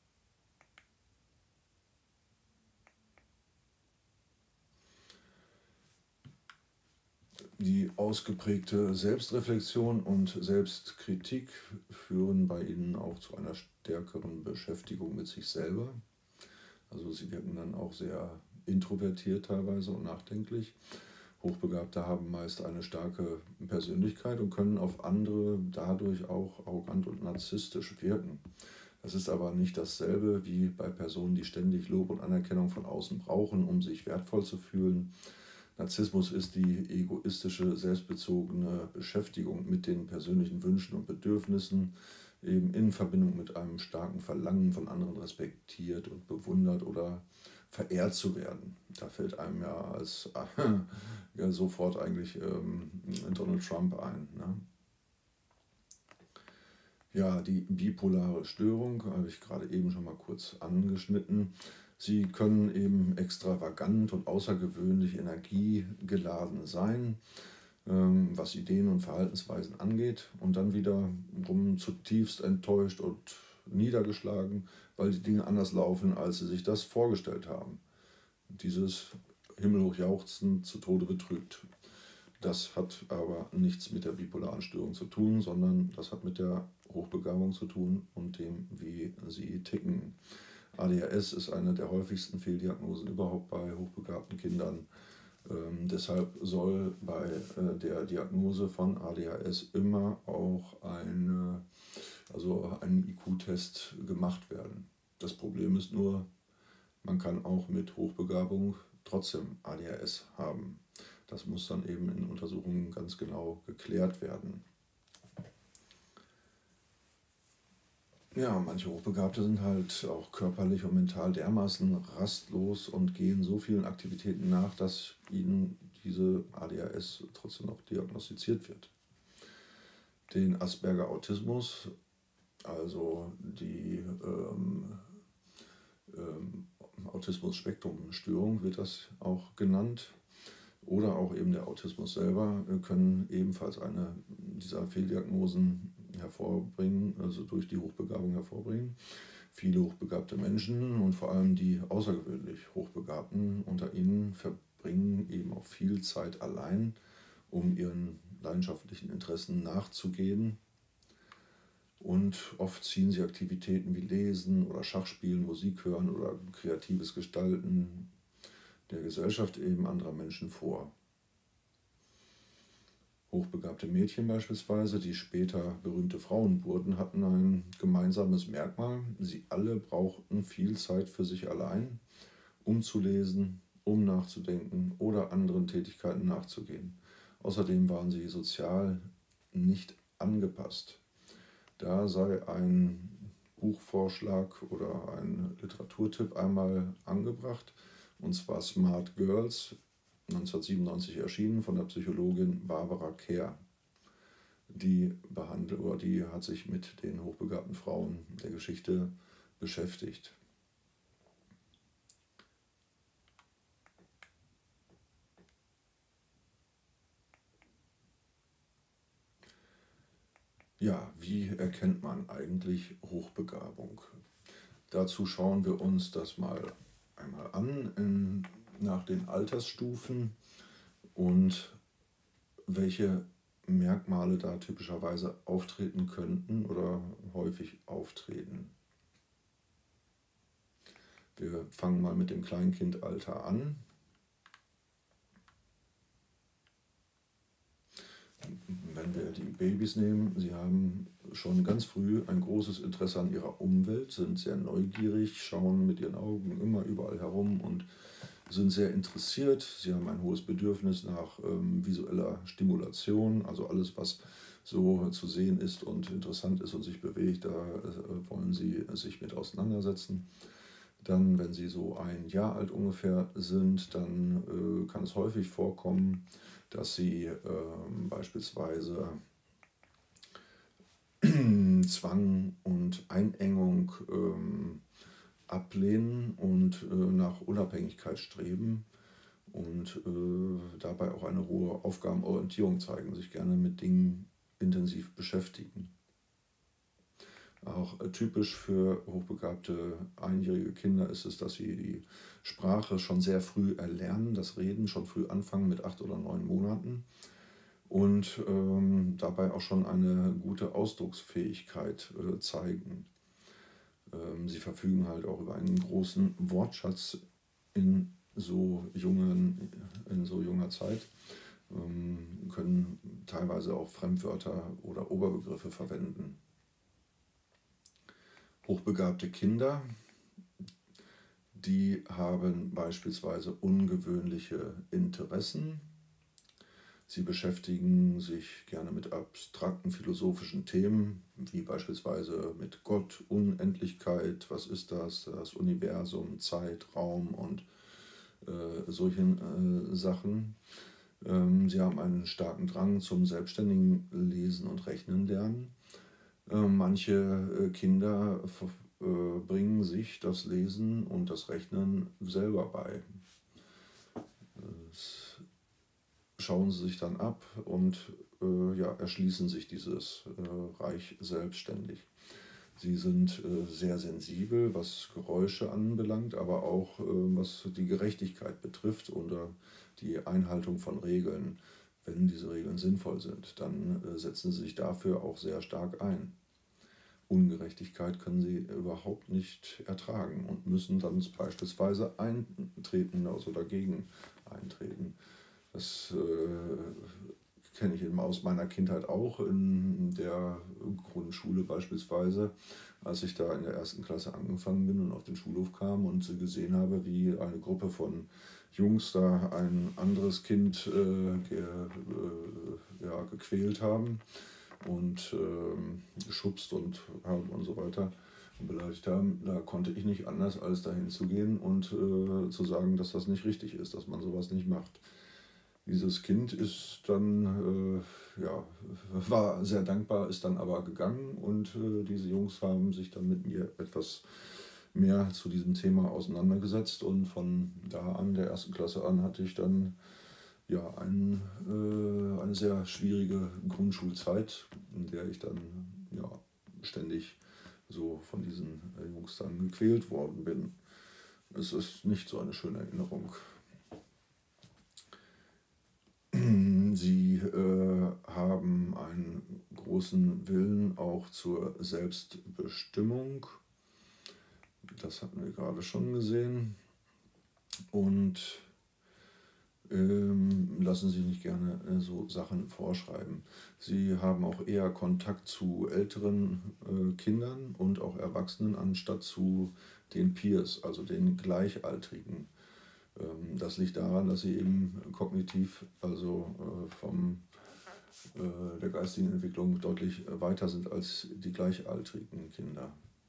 Die ausgeprägte Selbstreflexion und Selbstkritik führen bei ihnen auch zu einer stärkeren Beschäftigung mit sich selber. Also sie wirken dann auch sehr introvertiert teilweise und nachdenklich. Hochbegabte haben meist eine starke Persönlichkeit und können auf andere dadurch auch arrogant und narzisstisch wirken. Das ist aber nicht dasselbe wie bei Personen, die ständig Lob und Anerkennung von außen brauchen, um sich wertvoll zu fühlen. Narzissmus ist die egoistische, selbstbezogene Beschäftigung mit den persönlichen Wünschen und Bedürfnissen, eben in Verbindung mit einem starken Verlangen, von anderen respektiert und bewundert oder verehrt zu werden. Da fällt einem ja als ja, sofort eigentlich Donald Trump ein. Ne? Ja, die bipolare Störung habe ich gerade eben schon mal kurz angeschnitten. Sie können eben extravagant und außergewöhnlich energiegeladen sein, was Ideen und Verhaltensweisen angeht, und dann wiederum zutiefst enttäuscht und niedergeschlagen, weil die Dinge anders laufen, als sie sich das vorgestellt haben. Dieses himmelhoch jauchzen, zu Tode betrübt. Das hat aber nichts mit der bipolaren Störung zu tun, sondern das hat mit der Hochbegabung zu tun und dem, wie sie ticken. ADHS ist eine der häufigsten Fehldiagnosen überhaupt bei hochbegabten Kindern. Deshalb soll bei der Diagnose von ADHS immer auch ein IQ-Test gemacht werden. Das Problem ist nur, man kann auch mit Hochbegabung trotzdem ADHS haben. Das muss dann eben in Untersuchungen ganz genau geklärt werden. Ja, manche Hochbegabte sind halt auch körperlich und mental dermaßen rastlos und gehen so vielen Aktivitäten nach, dass ihnen diese ADHS trotzdem noch diagnostiziert wird. Den Asperger-Autismus, also die Autismus-Spektrum-Störung wird das auch genannt, oder auch eben der Autismus selber, können ebenfalls eine dieser Fehldiagnosen hervorbringen, also durch die Hochbegabung hervorbringen. Viele hochbegabte Menschen und vor allem die außergewöhnlich Hochbegabten unter ihnen verbringen eben auch viel Zeit allein, um ihren leidenschaftlichen Interessen nachzugehen. Und oft ziehen sie Aktivitäten wie Lesen oder Schachspielen, Musik hören oder kreatives Gestalten der Gesellschaft eben anderer Menschen vor. Hochbegabte Mädchen beispielsweise, die später berühmte Frauen wurden, hatten ein gemeinsames Merkmal. Sie alle brauchten viel Zeit für sich allein, um zu lesen, um nachzudenken oder anderen Tätigkeiten nachzugehen. Außerdem waren sie sozial nicht angepasst. Da sei ein Buchvorschlag oder ein Literaturtipp einmal angebracht, und zwar Smart Girls, 1997 erschienen, von der Psychologin Barbara Kerr. Die hat sich mit den hochbegabten Frauen der Geschichte beschäftigt. Ja, wie erkennt man eigentlich Hochbegabung? Dazu schauen wir uns das mal einmal an nach den Altersstufen und welche Merkmale da typischerweise auftreten könnten oder häufig auftreten. Wir fangen mal mit dem Kleinkindalter an. Wenn wir die Babys nehmen, sie haben schon ganz früh ein großes Interesse an ihrer Umwelt, sind sehr neugierig, schauen mit ihren Augen immer überall herum und sind sehr interessiert. Sie haben ein hohes Bedürfnis nach visueller Stimulation, also alles, was so zu sehen ist und interessant ist und sich bewegt, da wollen sie sich mit auseinandersetzen. Dann, wenn sie so ein Jahr alt ungefähr sind, dann kann es häufig vorkommen, dass sie beispielsweise Zwang und Einengung ablehnen und nach Unabhängigkeit streben und dabei auch eine hohe Aufgabenorientierung zeigen, sich gerne mit Dingen intensiv beschäftigen. Auch typisch für hochbegabte einjährige Kinder ist es, dass sie die Sprache schon sehr früh erlernen, das Reden schon früh anfangen mit 8 oder 9 Monaten und dabei auch schon eine gute Ausdrucksfähigkeit zeigen. Sie verfügen halt auch über einen großen Wortschatz in so junger Zeit. können teilweise auch Fremdwörter oder Oberbegriffe verwenden. Hochbegabte Kinder, die haben beispielsweise ungewöhnliche Interessen. Sie beschäftigen sich gerne mit abstrakten philosophischen Themen, wie beispielsweise mit Gott, Unendlichkeit, was ist das Universum, Zeit, Raum und solchen Sachen. Sie haben einen starken Drang zum selbstständigen Lesen und Rechnen lernen. Manche Kinder bringen sich das Lesen und das Rechnen selber bei. Das schauen sie sich dann ab und erschließen sich dieses Reich selbstständig. Sie sind sehr sensibel, was Geräusche anbelangt, aber auch was die Gerechtigkeit betrifft oder die Einhaltung von Regeln. Wenn diese Regeln sinnvoll sind, dann setzen sie sich dafür auch sehr stark ein. Ungerechtigkeit können sie überhaupt nicht ertragen und müssen dann beispielsweise eintreten, also dagegen eintreten. Das kenne ich eben aus meiner Kindheit auch in der Grundschule beispielsweise, als ich da in der 1. Klasse angefangen bin und auf den Schulhof kam und gesehen habe, wie eine Gruppe von Jungs da ein anderes Kind gequält haben und geschubst und so weiter und beleidigt haben. Da konnte ich nicht anders, als dahin zu gehen und zu sagen, dass das nicht richtig ist, dass man sowas nicht macht. Dieses Kind ist dann, war sehr dankbar, ist dann aber gegangen und diese Jungs haben sich dann mit mir etwas mehr zu diesem Thema auseinandergesetzt und von da an, der 1. Klasse an, hatte ich dann eine sehr schwierige Grundschulzeit, in der ich dann ständig so von diesen Jungs dann gequält worden bin. Es ist nicht so eine schöne Erinnerung. Sie haben einen großen Willen auch zur Selbstbestimmung. Das hatten wir gerade schon gesehen. Und lassen sich nicht gerne so Sachen vorschreiben. Sie haben auch eher Kontakt zu älteren Kindern und auch Erwachsenen anstatt zu den Peers, also den Gleichaltrigen. Das liegt daran, dass sie eben kognitiv, also von der geistigen Entwicklung deutlich weiter sind als die gleichaltrigen Kinder.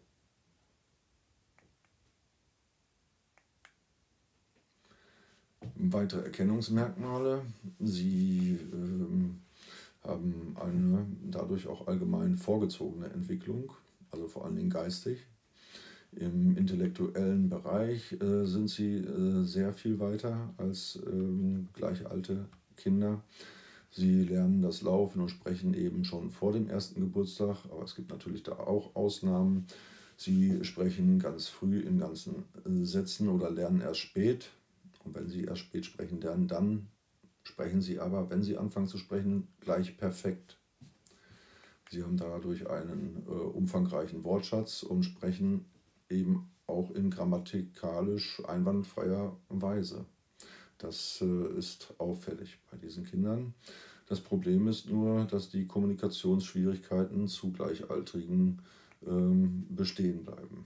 Weitere Erkennungsmerkmale: Sie haben eine dadurch auch allgemein vorgezogene Entwicklung, also vor allen Dingen geistig. Im intellektuellen Bereich sind sie sehr viel weiter als gleich alte Kinder. Sie lernen das Laufen und Sprechen eben schon vor dem 1. Geburtstag, aber es gibt natürlich da auch Ausnahmen. Sie sprechen ganz früh in ganzen Sätzen oder lernen erst spät. Und wenn sie erst spät sprechen lernen, dann sprechen sie aber, wenn sie anfangen zu sprechen, gleich perfekt. Sie haben dadurch einen umfangreichen Wortschatz und sprechen eben auch in grammatikalisch einwandfreier Weise. Das ist auffällig bei diesen Kindern. Das Problem ist nur, dass die Kommunikationsschwierigkeiten zu Gleichaltrigen bestehen bleiben.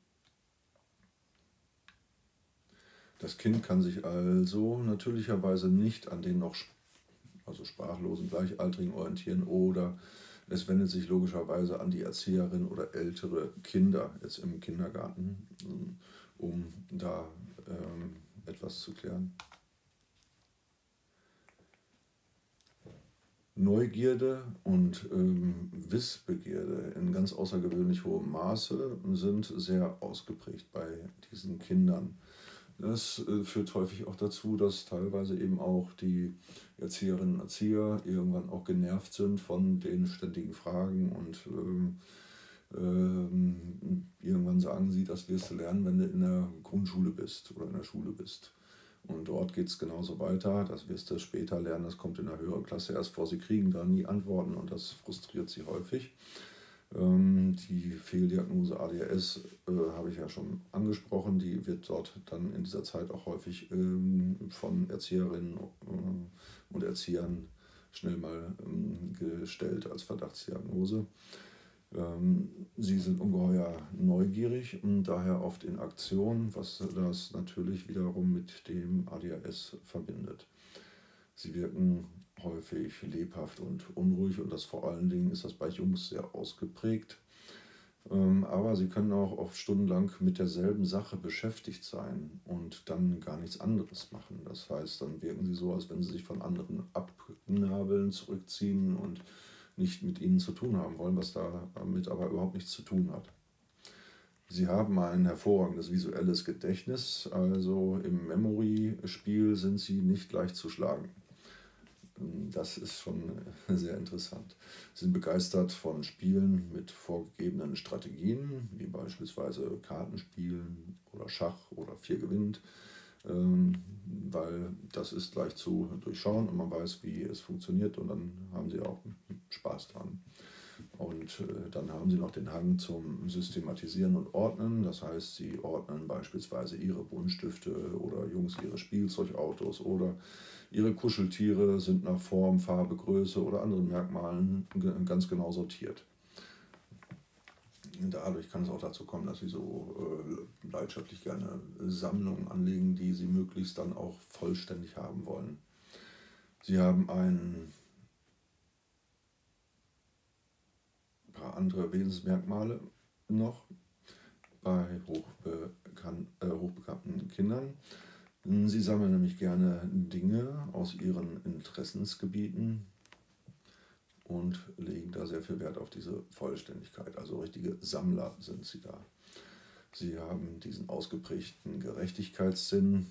Das Kind kann sich also natürlicherweise nicht an den noch sprachlosen Gleichaltrigen orientieren oder es wendet sich logischerweise an die Erzieherin oder ältere Kinder jetzt im Kindergarten, um da etwas zu klären. Neugierde und Wissbegierde in ganz außergewöhnlich hohem Maße sind sehr ausgeprägt bei diesen Kindern. Das führt häufig auch dazu, dass teilweise eben auch die Erzieherinnen und Erzieher irgendwann auch genervt sind von den ständigen Fragen und irgendwann sagen sie, das wirst du lernen, wenn du in der Grundschule bist oder in der Schule bist. Und dort geht es genauso weiter, das wirst du später lernen, das kommt in der höheren Klasse erst vor, sie kriegen da nie Antworten und das frustriert sie häufig. Die Fehldiagnose ADHS habe ich ja schon angesprochen, die wird dort dann in dieser Zeit auch häufig von Erzieherinnen und Erziehern schnell mal gestellt als Verdachtsdiagnose. Sie sind ungeheuer neugierig und daher oft in Aktion, was das natürlich wiederum mit dem ADHS verbindet. Sie wirken häufig lebhaft und unruhig und das vor allen Dingen ist das bei Jungs sehr ausgeprägt. Aber sie können auch oft stundenlang mit derselben Sache beschäftigt sein und dann gar nichts anderes machen. Das heißt, dann wirken sie so, als wenn sie sich von anderen abnabeln, zurückziehen und nicht mit ihnen zu tun haben wollen, was damit aber überhaupt nichts zu tun hat. Sie haben ein hervorragendes visuelles Gedächtnis, also im Memory-Spiel sind sie nicht leicht zu schlagen. Das ist schon sehr interessant. Sie sind begeistert von Spielen mit vorgegebenen Strategien, wie beispielsweise Kartenspielen oder Schach oder Vier gewinnt, weil das ist leicht zu durchschauen und man weiß, wie es funktioniert und dann haben sie auch Spaß dran. Und dann haben sie noch den Hang zum Systematisieren und Ordnen. Das heißt, sie ordnen beispielsweise ihre Buntstifte oder Jungs ihre Spielzeugautos oder ihre Kuscheltiere sind nach Form, Farbe, Größe oder anderen Merkmalen ganz genau sortiert. Dadurch kann es auch dazu kommen, dass sie so leidenschaftlich gerne Sammlungen anlegen, die sie möglichst dann auch vollständig haben wollen. Sie haben ein paar andere Wesensmerkmale noch bei hochbegabten Kindern. Sie sammeln nämlich gerne Dinge aus ihren Interessensgebieten und legen da sehr viel Wert auf diese Vollständigkeit. Also richtige Sammler sind sie da. Sie haben diesen ausgeprägten Gerechtigkeitssinn,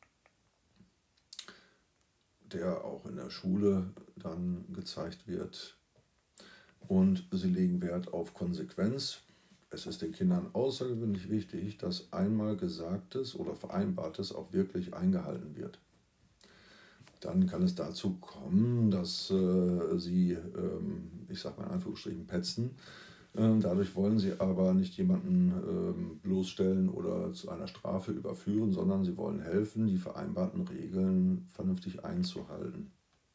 der auch in der Schule dann gezeigt wird. Und sie legen Wert auf Konsequenz. Es ist den Kindern außergewöhnlich wichtig, dass einmal Gesagtes oder Vereinbartes auch wirklich eingehalten wird. Dann kann es dazu kommen, dass sie, ich sage mal in Anführungsstrichen, petzen. Dadurch wollen sie aber nicht jemanden bloßstellen oder zu einer Strafe überführen, sondern sie wollen helfen, die vereinbarten Regeln vernünftig einzuhalten.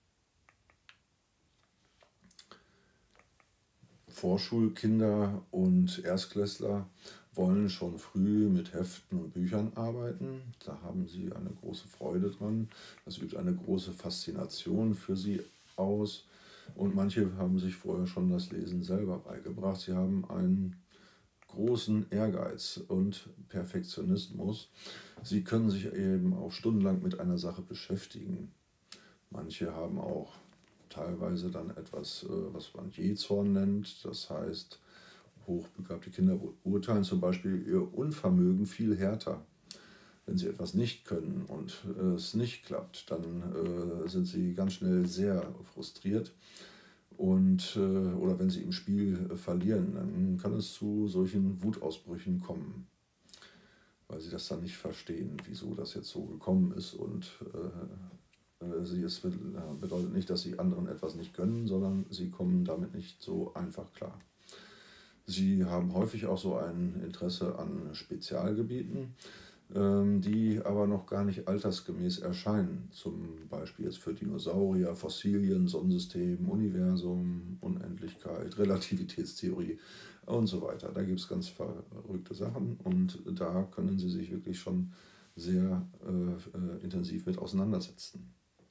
Vorschulkinder und Erstklässler wollen schon früh mit Heften und Büchern arbeiten. Da haben sie eine große Freude dran. Das übt eine große Faszination für sie aus. Und manche haben sich vorher schon das Lesen selber beigebracht. Sie haben einen großen Ehrgeiz und Perfektionismus. Sie können sich eben auch stundenlang mit einer Sache beschäftigen. Manche haben auch teilweise dann etwas, was man Jähzorn nennt. Das heißt, hochbegabte Kinder beurteilen zum Beispiel ihr Unvermögen viel härter. Wenn sie etwas nicht können und es nicht klappt, dann sind sie ganz schnell sehr frustriert. Oder wenn sie im Spiel verlieren, dann kann es zu solchen Wutausbrüchen kommen, weil sie das dann nicht verstehen, wieso das jetzt so gekommen ist. Und es bedeutet nicht, dass sie anderen etwas nicht gönnen, sondern sie kommen damit nicht so einfach klar. Sie haben häufig auch so ein Interesse an Spezialgebieten, die aber noch gar nicht altersgemäß erscheinen. Zum Beispiel jetzt für Dinosaurier, Fossilien, Sonnensystem, Universum, Unendlichkeit, Relativitätstheorie und so weiter. Da gibt es ganz verrückte Sachen und da können Sie sich wirklich schon sehr intensiv mit auseinandersetzen.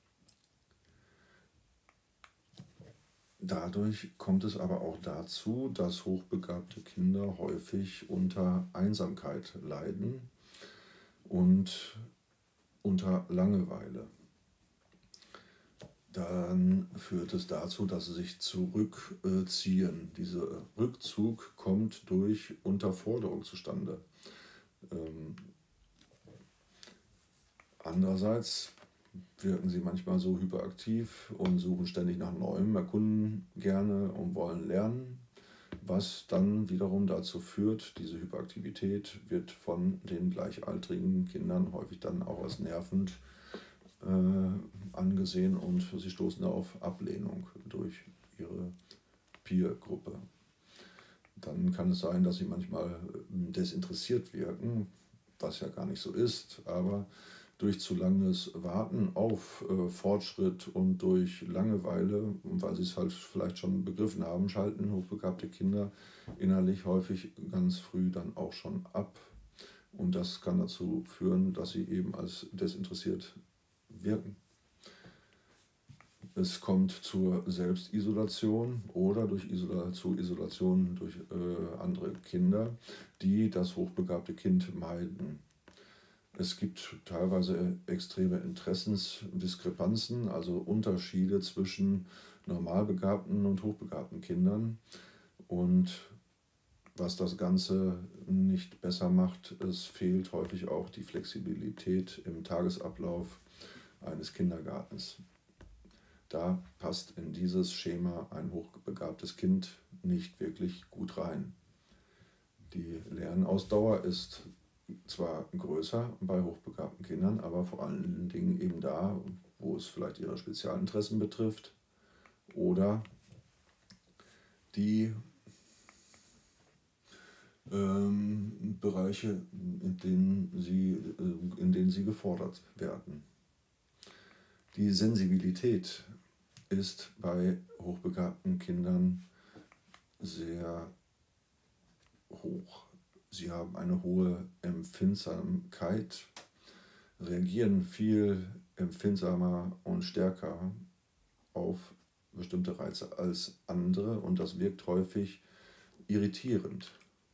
Dadurch kommt es aber auch dazu, dass hochbegabte Kinder häufig unter Einsamkeit leiden und unter Langeweile. Dann führt es dazu, dass sie sich zurückziehen. Dieser Rückzug kommt durch Unterforderung zustande. Andererseits wirken sie manchmal so hyperaktiv und suchen ständig nach Neuem, erkunden gerne und wollen lernen, was dann wiederum dazu führt, diese Hyperaktivität wird von den gleichaltrigen Kindern häufig dann auch als nervend angesehen und sie stoßen auf Ablehnung durch ihre Peer-Gruppe. dann kann es sein, dass sie manchmal desinteressiert wirken, was ja gar nicht so ist, aber durch zu langes Warten auf Fortschritt und durch Langeweile, und weil sie es halt vielleicht schon begriffen haben, schalten hochbegabte Kinder innerlich häufig ganz früh dann auch schon ab. Und das kann dazu führen, dass sie eben als desinteressiert wirken. Es kommt zur Selbstisolation oder zu Isolation durch andere Kinder, die das hochbegabte Kind meiden. Es gibt teilweise extreme Interessensdiskrepanzen, also Unterschiede zwischen normalbegabten und hochbegabten Kindern. Und was das Ganze nicht besser macht, es fehlt häufig auch die Flexibilität im Tagesablauf eines Kindergartens. Da passt in dieses Schema ein hochbegabtes Kind nicht wirklich gut rein. Die Lernausdauer ist zwar größer bei hochbegabten Kindern, aber vor allen Dingen eben da, wo es vielleicht ihre Spezialinteressen betrifft oder die Bereiche, in denen sie gefordert werden. Die Sensibilität ist bei hochbegabten Kindern sehr hoch. Sie haben eine hohe Empfindsamkeit, reagieren viel empfindsamer und stärker auf bestimmte Reize als andere und das wirkt häufig irritierend.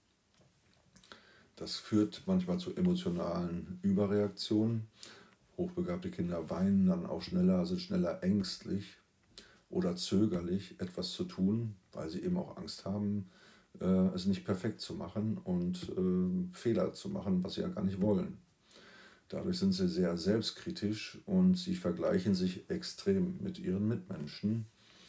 Das führt manchmal zu emotionalen Überreaktionen. Hochbegabte Kinder weinen dann auch schneller, sind schneller ängstlich oder zögerlich, etwas zu tun, weil sie eben auch Angst haben, es nicht perfekt zu machen und Fehler zu machen, was sie ja gar nicht wollen. Dadurch sind sie sehr selbstkritisch und sie vergleichen sich extrem mit ihren Mitmenschen.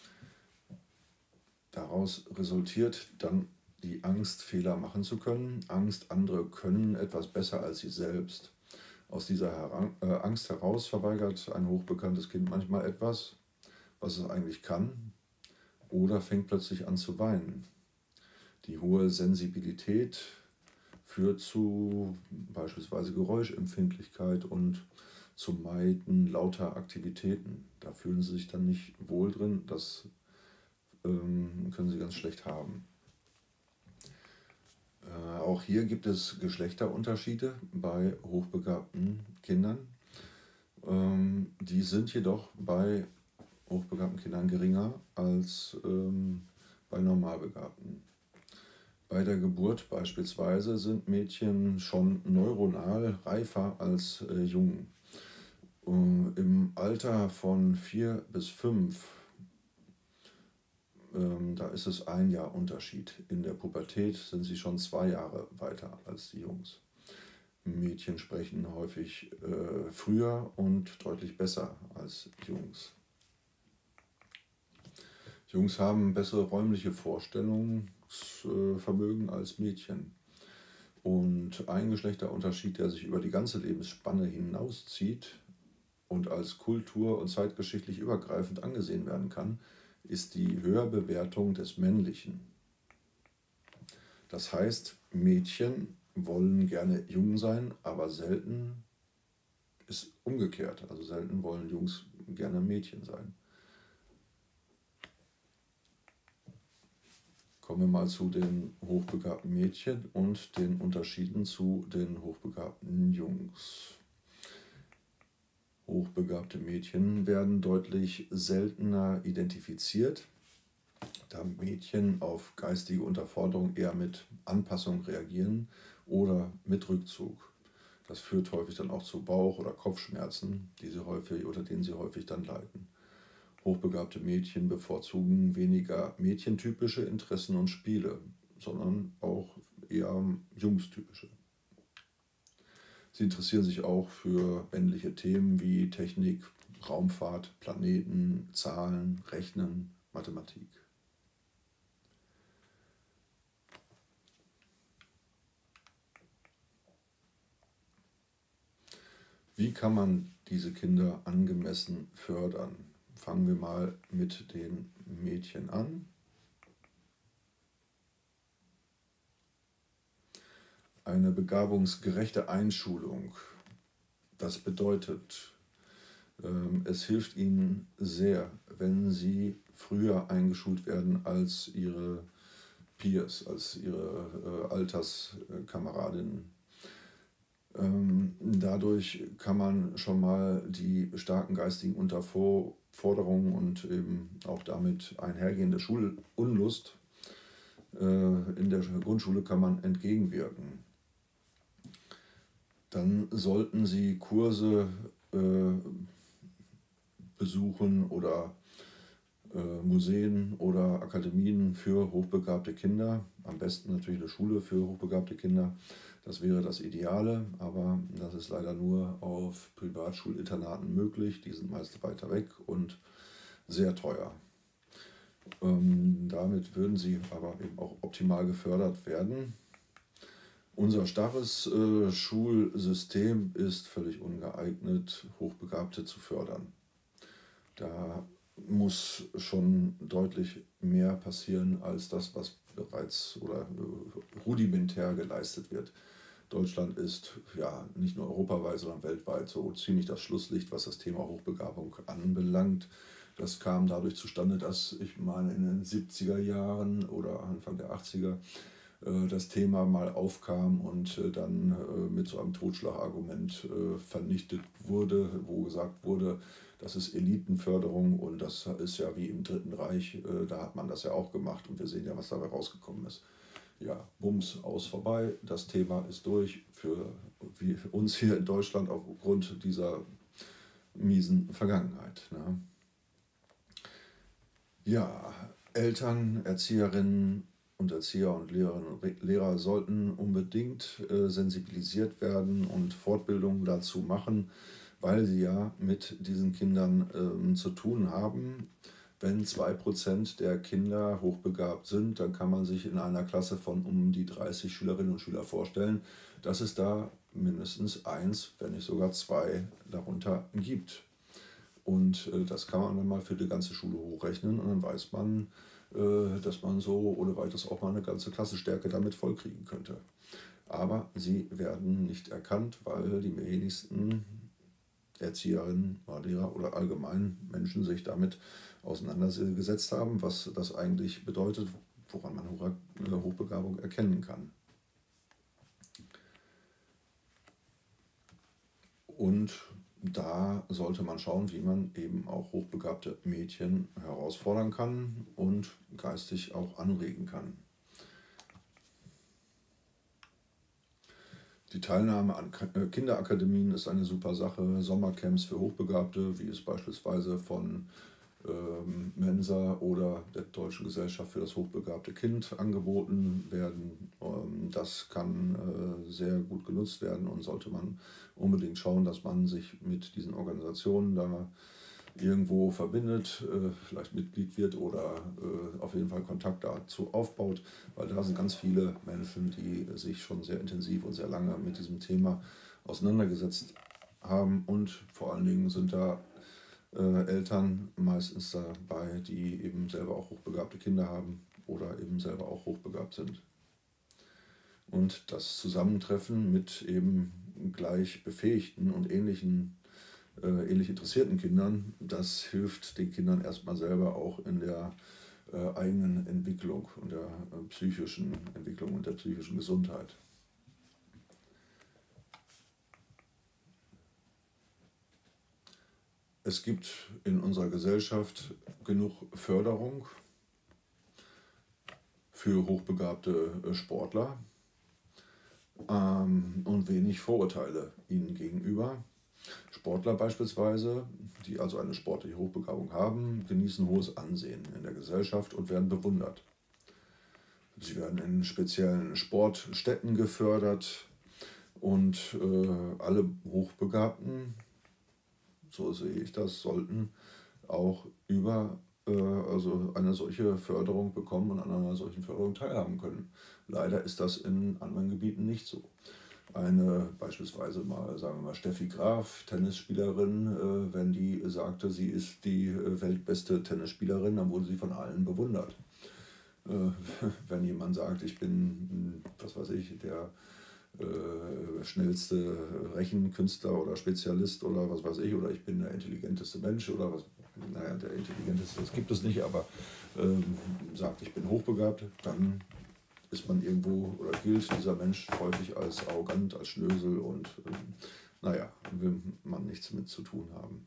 Daraus resultiert dann die Angst, Fehler machen zu können. Angst, andere können etwas besser als sie selbst. Aus dieser Angst heraus verweigert ein hochbekanntes Kind manchmal etwas, was es eigentlich kann, oder fängt plötzlich an zu weinen. Die hohe Sensibilität führt zu beispielsweise Geräuschempfindlichkeit und zum Meiden lauter Aktivitäten. Da fühlen sie sich dann nicht wohl drin, das können sie ganz schlecht haben. Auch hier gibt es Geschlechterunterschiede bei hochbegabten Kindern. Die sind jedoch bei hochbegabten Kindern geringer als bei normalbegabten. Bei der Geburt beispielsweise sind Mädchen schon neuronal reifer als Jungen. Im Alter von 4 bis 5, da ist es 1 Jahr Unterschied. In der Pubertät sind sie schon 2 Jahre weiter als die Jungs. Mädchen sprechen häufig früher und deutlich besser als Jungs. Jungs haben bessere räumliche Vorstellungsvermögen als Mädchen. Und ein Geschlechterunterschied, der sich über die ganze Lebensspanne hinauszieht und als kultur- und zeitgeschichtlich übergreifend angesehen werden kann, ist die Höherbewertung des Männlichen. Das heißt, Mädchen wollen gerne jung sein, aber selten ist umgekehrt. Also selten wollen Jungs gerne Mädchen sein. Kommen wir mal zu den hochbegabten Mädchen und den Unterschieden zu den hochbegabten Jungs. Hochbegabte Mädchen werden deutlich seltener identifiziert, da Mädchen auf geistige Unterforderung eher mit Anpassung reagieren oder mit Rückzug. Das führt häufig dann auch zu Bauch- oder Kopfschmerzen, denen sie häufig dann leiden. Hochbegabte Mädchen bevorzugen weniger mädchentypische Interessen und Spiele, sondern auch eher jungstypische. Sie interessieren sich auch für männliche Themen wie Technik, Raumfahrt, Planeten, Zahlen, Rechnen, Mathematik. Wie kann man diese Kinder angemessen fördern? Fangen wir mal mit den Mädchen an. Eine begabungsgerechte Einschulung, das bedeutet, es hilft ihnen sehr, wenn sie früher eingeschult werden als ihre Peers, als ihre Alterskameradinnen. Dadurch kann man schon mal die starken geistigen Unterforderungen und eben auch damit einhergehende Schulunlust in der Grundschule kann man entgegenwirken. Dann sollten Sie Kurse besuchen oder Museen oder Akademien für hochbegabte Kinder. Am besten natürlich eine Schule für hochbegabte Kinder. Das wäre das Ideale, aber das ist leider nur auf Privatschulinternaten möglich. Die sind meist weiter weg und sehr teuer. Damit würden sie aber eben auch optimal gefördert werden. Unser starres Schulsystem ist völlig ungeeignet, Hochbegabte zu fördern. Da muss schon deutlich mehr passieren als das, was bereits oder rudimentär geleistet wird. Deutschland ist ja nicht nur europaweit, sondern weltweit so ziemlich das Schlusslicht, was das Thema Hochbegabung anbelangt. Das kam dadurch zustande, dass ich meine in den 70er Jahren oder Anfang der 80er das Thema mal aufkam und dann mit so einem Totschlagargument vernichtet wurde, wo gesagt wurde, das ist Elitenförderung und das ist ja wie im Dritten Reich, da hat man das ja auch gemacht und wir sehen ja, was dabei rausgekommen ist. Ja, Bums, aus, vorbei, das Thema ist durch für uns hier in Deutschland aufgrund dieser miesen Vergangenheit. Ne? Ja, Eltern, Erzieherinnen und Erzieher und Lehrerinnen und Lehrer sollten unbedingt sensibilisiert werden und Fortbildungen dazu machen, weil sie ja mit diesen Kindern zu tun haben. Wenn 2% der Kinder hochbegabt sind, dann kann man sich in einer Klasse von um die 30 Schülerinnen und Schüler vorstellen, dass es da mindestens 1, wenn nicht sogar 2 darunter gibt. Und das kann man dann mal für die ganze Schule hochrechnen und dann weiß man, dass man so ohne weiteres auch mal eine ganze Klassenstärke damit vollkriegen könnte. Aber sie werden nicht erkannt, weil die wenigsten Erzieherinnen oder Lehrer oder allgemein Menschen sich damit auseinandergesetzt haben, was das eigentlich bedeutet, woran man Hochbegabung erkennen kann. Und da sollte man schauen, wie man eben auch hochbegabte Mädchen herausfordern kann und geistig auch anregen kann. Die Teilnahme an Kinderakademien ist eine super Sache. Sommercamps für Hochbegabte, wie es beispielsweise von Mensa oder der Deutschen Gesellschaft für das hochbegabte Kind angeboten werden. Das kann sehr gut genutzt werden und sollte man unbedingt schauen, dass man sich mit diesen Organisationen da irgendwo verbindet, vielleicht Mitglied wird oder auf jeden Fall Kontakt dazu aufbaut, weil da sind ganz viele Menschen, die sich schon sehr intensiv und sehr lange mit diesem Thema auseinandergesetzt haben und vor allen Dingen sind da Eltern meistens dabei, die eben selber auch hochbegabte Kinder haben oder eben selber auch hochbegabt sind. Und das Zusammentreffen mit eben gleich befähigten und ähnlich interessierten Kindern, das hilft den Kindern erstmal selber auch in der eigenen Entwicklung und der psychischen Entwicklung und der psychischen Gesundheit. Es gibt in unserer Gesellschaft genug Förderung für hochbegabte Sportler und wenig Vorurteile ihnen gegenüber. Sportler beispielsweise, die also eine sportliche Hochbegabung haben, genießen hohes Ansehen in der Gesellschaft und werden bewundert. Sie werden in speziellen Sportstätten gefördert und alle Hochbegabten, so sehe ich das, sollten auch also eine solche Förderung bekommen und an einer solchen Förderung teilhaben können. Leider ist das in anderen Gebieten nicht so. Beispielsweise mal, sagen wir mal, Steffi Graf, Tennisspielerin, wenn die sagte, sie ist die weltbeste Tennisspielerin, dann wurde sie von allen bewundert. Wenn jemand sagt, ich bin, was weiß ich, der schnellste Rechenkünstler oder Spezialist oder was weiß ich, oder ich bin der intelligenteste Mensch oder was, naja, der intelligenteste, das gibt es nicht, aber sagt, ich bin hochbegabt, dann ist man irgendwo oder gilt dieser Mensch häufig als arrogant, als Schnösel und naja, will man nichts mit zu tun haben.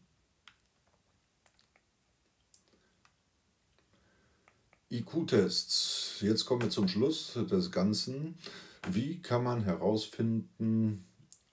IQ-Tests. Jetzt kommen wir zum Schluss des Ganzen. Wie kann man herausfinden,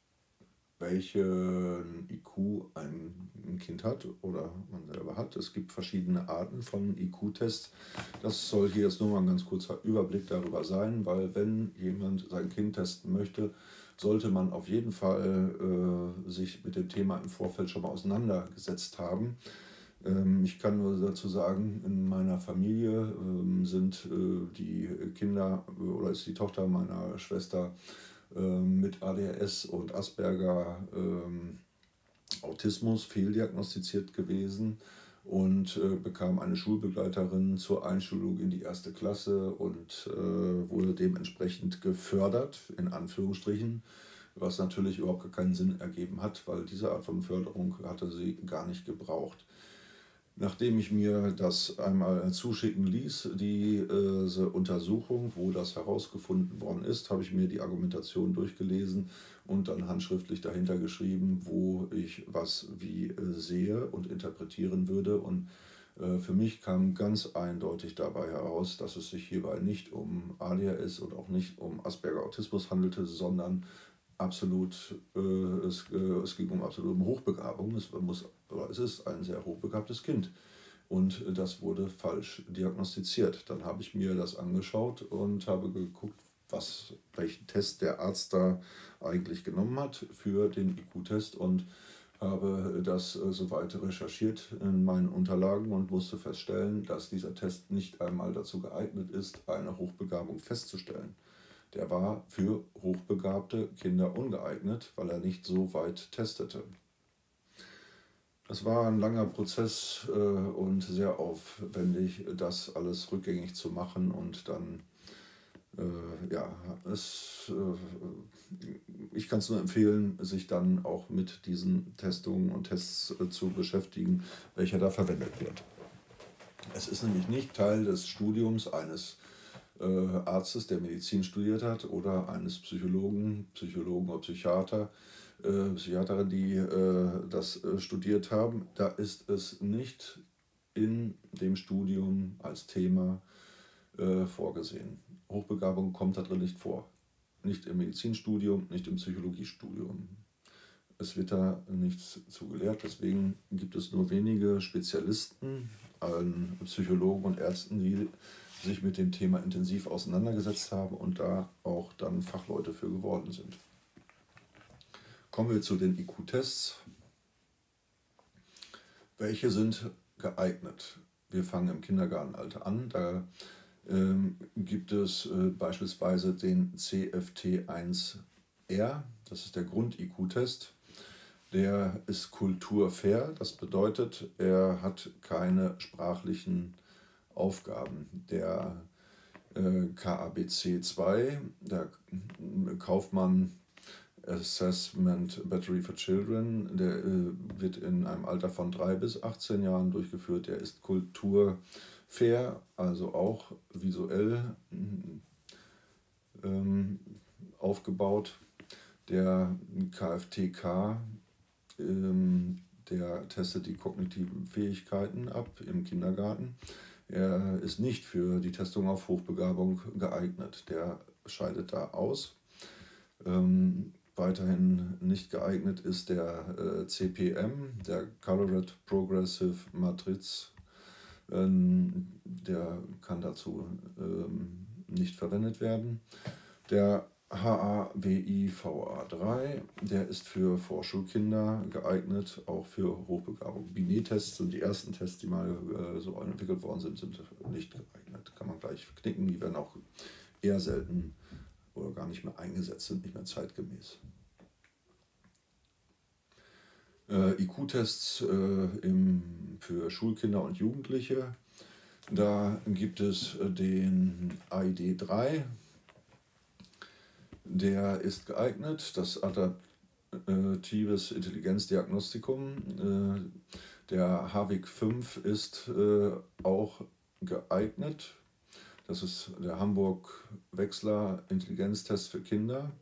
welchen IQ ein Kind hat oder man selber hat? Es gibt verschiedene Arten von IQ-Tests. Das soll hier jetzt nur mal ein ganz kurzer Überblick darüber sein, weil wenn jemand sein Kind testen möchte, sollte man auf jeden Fall sich mit dem Thema im Vorfeld schon mal auseinandergesetzt haben. Ich kann nur dazu sagen, in meiner Familie sind die Kinder oder ist die Tochter meiner Schwester mit ADHS und Asperger Autismus fehldiagnostiziert gewesen und bekam eine Schulbegleiterin zur Einschulung in die 1. Klasse und wurde dementsprechend gefördert, in Anführungsstrichen, was natürlich überhaupt keinen Sinn ergeben hat, weil diese Art von Förderung hatte sie gar nicht gebraucht. Nachdem ich mir das einmal zuschicken ließ, diese Untersuchung, wo das herausgefunden worden ist, habe ich mir die Argumentation durchgelesen und dann handschriftlich dahinter geschrieben, wo ich was wie sehe und interpretieren würde. Und für mich kam ganz eindeutig dabei heraus, dass es sich hierbei nicht um ADHS und auch nicht um Asperger-Autismus handelte, sondern absolut, es ging um absolute Hochbegabung. Es ist ein sehr hochbegabtes Kind. Und das wurde falsch diagnostiziert. Dann habe ich mir das angeschaut und habe geguckt, welchen Test der Arzt da eigentlich genommen hat für den IQ-Test und habe das soweit recherchiert in meinen Unterlagen und musste feststellen, dass dieser Test nicht einmal dazu geeignet ist, eine Hochbegabung festzustellen. Der war für hochbegabte Kinder ungeeignet, weil er nicht so weit testete. Es war ein langer Prozess und sehr aufwendig, das alles rückgängig zu machen und dann, ich kann es nur empfehlen, sich dann auch mit diesen Testungen und Tests zu beschäftigen, welcher da verwendet wird. Es ist nämlich nicht Teil des Studiums eines Arztes, der Medizin studiert hat, oder eines Psychologen oder Psychiaterin, die das studiert haben. Da ist es nicht in dem Studium als Thema vorgesehen. Hochbegabung kommt da drin nicht vor. Nicht im Medizinstudium, nicht im Psychologiestudium. Es wird da nichts zu gelehrt, deswegen gibt es nur wenige Spezialisten an Psychologen und Ärzten, die sich mit dem Thema intensiv auseinandergesetzt haben und da auch dann Fachleute für geworden sind. Kommen wir zu den IQ-Tests. Welche sind geeignet? Wir fangen im Kindergartenalter an. Da gibt es beispielsweise den CFT1R, das ist der Grund-IQ-Test. Der ist kulturfair, das bedeutet, er hat keine sprachlichen Aufgaben. Der KABC2, der Kaufmann Assessment Battery for Children, der wird in einem Alter von 3 bis 18 Jahren durchgeführt. Der ist kulturfair, also auch visuell aufgebaut. Der KFTK, der testet die kognitiven Fähigkeiten ab im Kindergarten. Er ist nicht für die Testung auf Hochbegabung geeignet. Der scheidet da aus. Weiterhin nicht geeignet ist der CPM, der Colored Progressive Matrix. Der kann dazu nicht verwendet werden. Der HAWI-VA3, der ist für Vorschulkinder geeignet, auch für Hochbegabung. Binet-Tests sind die ersten Tests, die mal so entwickelt worden sind, sind nicht geeignet. Kann man gleich knicken, die werden auch eher selten oder gar nicht mehr eingesetzt, sind nicht mehr zeitgemäß. IQ-Tests für Schulkinder und Jugendliche. Da gibt es den ID3. Der ist geeignet, das adaptives Intelligenzdiagnostikum. Der Havik 5 ist auch geeignet. Das ist der Hamburg-Wechsler Intelligenztest für Kinder.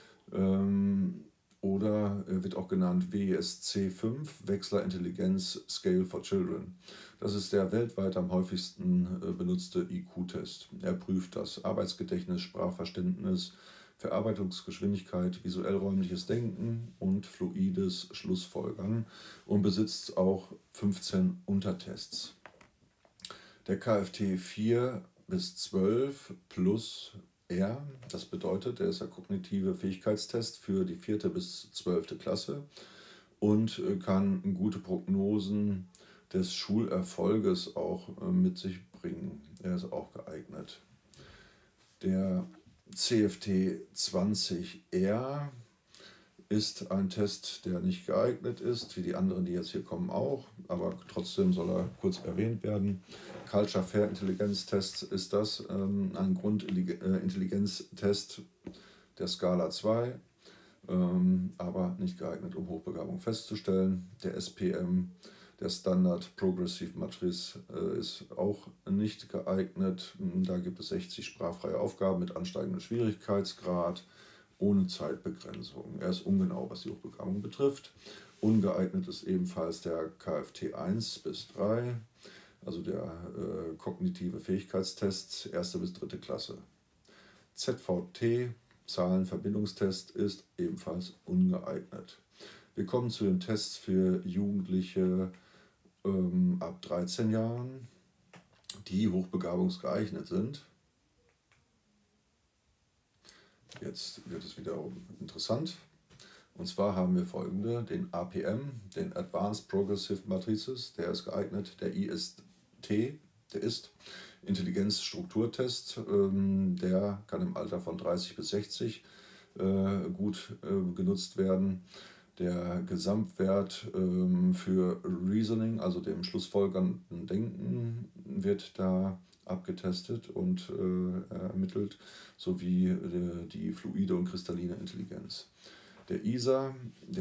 Oder wird auch genannt WSC 5, Wechsler Intelligenz Scale for Children. Das ist der weltweit am häufigsten benutzte IQ-Test. Er prüft das Arbeitsgedächtnis, Sprachverständnis, Verarbeitungsgeschwindigkeit, visuell-räumliches Denken und fluides Schlussfolgern und besitzt auch 15 Untertests. Der KFT 4 bis 12 plus R, das bedeutet, der ist der kognitive Fähigkeitstest für die 4. bis 12. Klasse und kann gute Prognosen des Schulerfolges auch mit sich bringen. Er ist auch geeignet. Der CFT 20R ist ein Test, der nicht geeignet ist, wie die anderen, die jetzt hier kommen, auch, aber trotzdem soll er kurz erwähnt werden. Culture Fair Intelligenztest ist das, ein Grundintelligenztest der Skala 2, aber nicht geeignet, um Hochbegabung festzustellen. Der SPM, der Standard Progressive Matrice, ist auch nicht geeignet. Da gibt es 60 sprachfreie Aufgaben mit ansteigendem Schwierigkeitsgrad, ohne Zeitbegrenzung. Er ist ungenau, was die Hochbegabung betrifft. Ungeeignet ist ebenfalls der KFT 1 bis 3, also der kognitive Fähigkeitstest 1. bis 3. Klasse. ZVT, Zahlenverbindungstest, ist ebenfalls ungeeignet. Wir kommen zu den Tests für Jugendliche ab 13 Jahren, die hochbegabungsgeeignet sind. Jetzt wird es wiederum interessant. Und zwar haben wir folgende: den APM, den Advanced Progressive Matrices, der ist geeignet. Der IST, der ist Intelligenzstrukturtest, der kann im Alter von 30 bis 60 gut genutzt werden. Der Gesamtwert für Reasoning, also dem schlussfolgernden Denken, wird da abgetestet und ermittelt, sowie die fluide und kristalline Intelligenz. Der ISA, die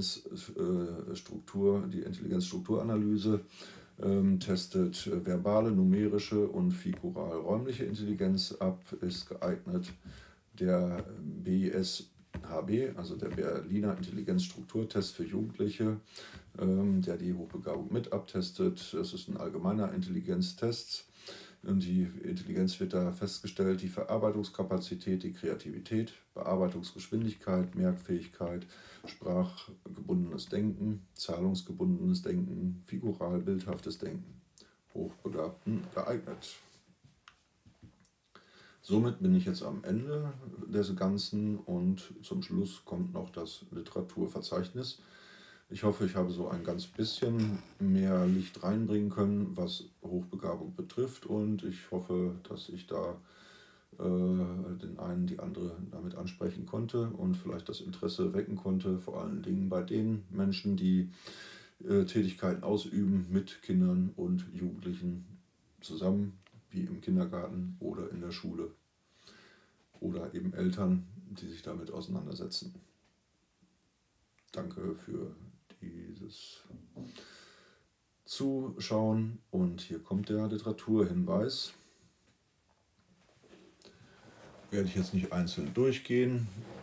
Intelligenzstrukturanalyse, testet verbale, numerische und figural-räumliche Intelligenz ab, ist geeignet. Der BISHB, also der Berliner Intelligenzstrukturtest für Jugendliche, der die Hochbegabung mit abtestet. Das ist ein allgemeiner Intelligenztest. Und die Intelligenz wird da festgestellt: die Verarbeitungskapazität, die Kreativität, Bearbeitungsgeschwindigkeit, Merkfähigkeit, sprachgebundenes Denken, zahlungsgebundenes Denken, figural-bildhaftes Denken. Hochbegabten geeignet. Somit bin ich jetzt am Ende des Ganzen und zum Schluss kommt noch das Literaturverzeichnis. Ich hoffe, ich habe so ein ganz bisschen mehr Licht reinbringen können, was Hochbegabung betrifft, und ich hoffe, dass ich da den einen, die andere damit ansprechen konnte und vielleicht das Interesse wecken konnte, vor allen Dingen bei den Menschen, die Tätigkeiten ausüben mit Kindern und Jugendlichen zusammen, wie im Kindergarten oder in der Schule, oder eben Eltern, die sich damit auseinandersetzen. Danke für dieses Zuschauen, und hier kommt der Literaturhinweis. Werde ich jetzt nicht einzeln durchgehen.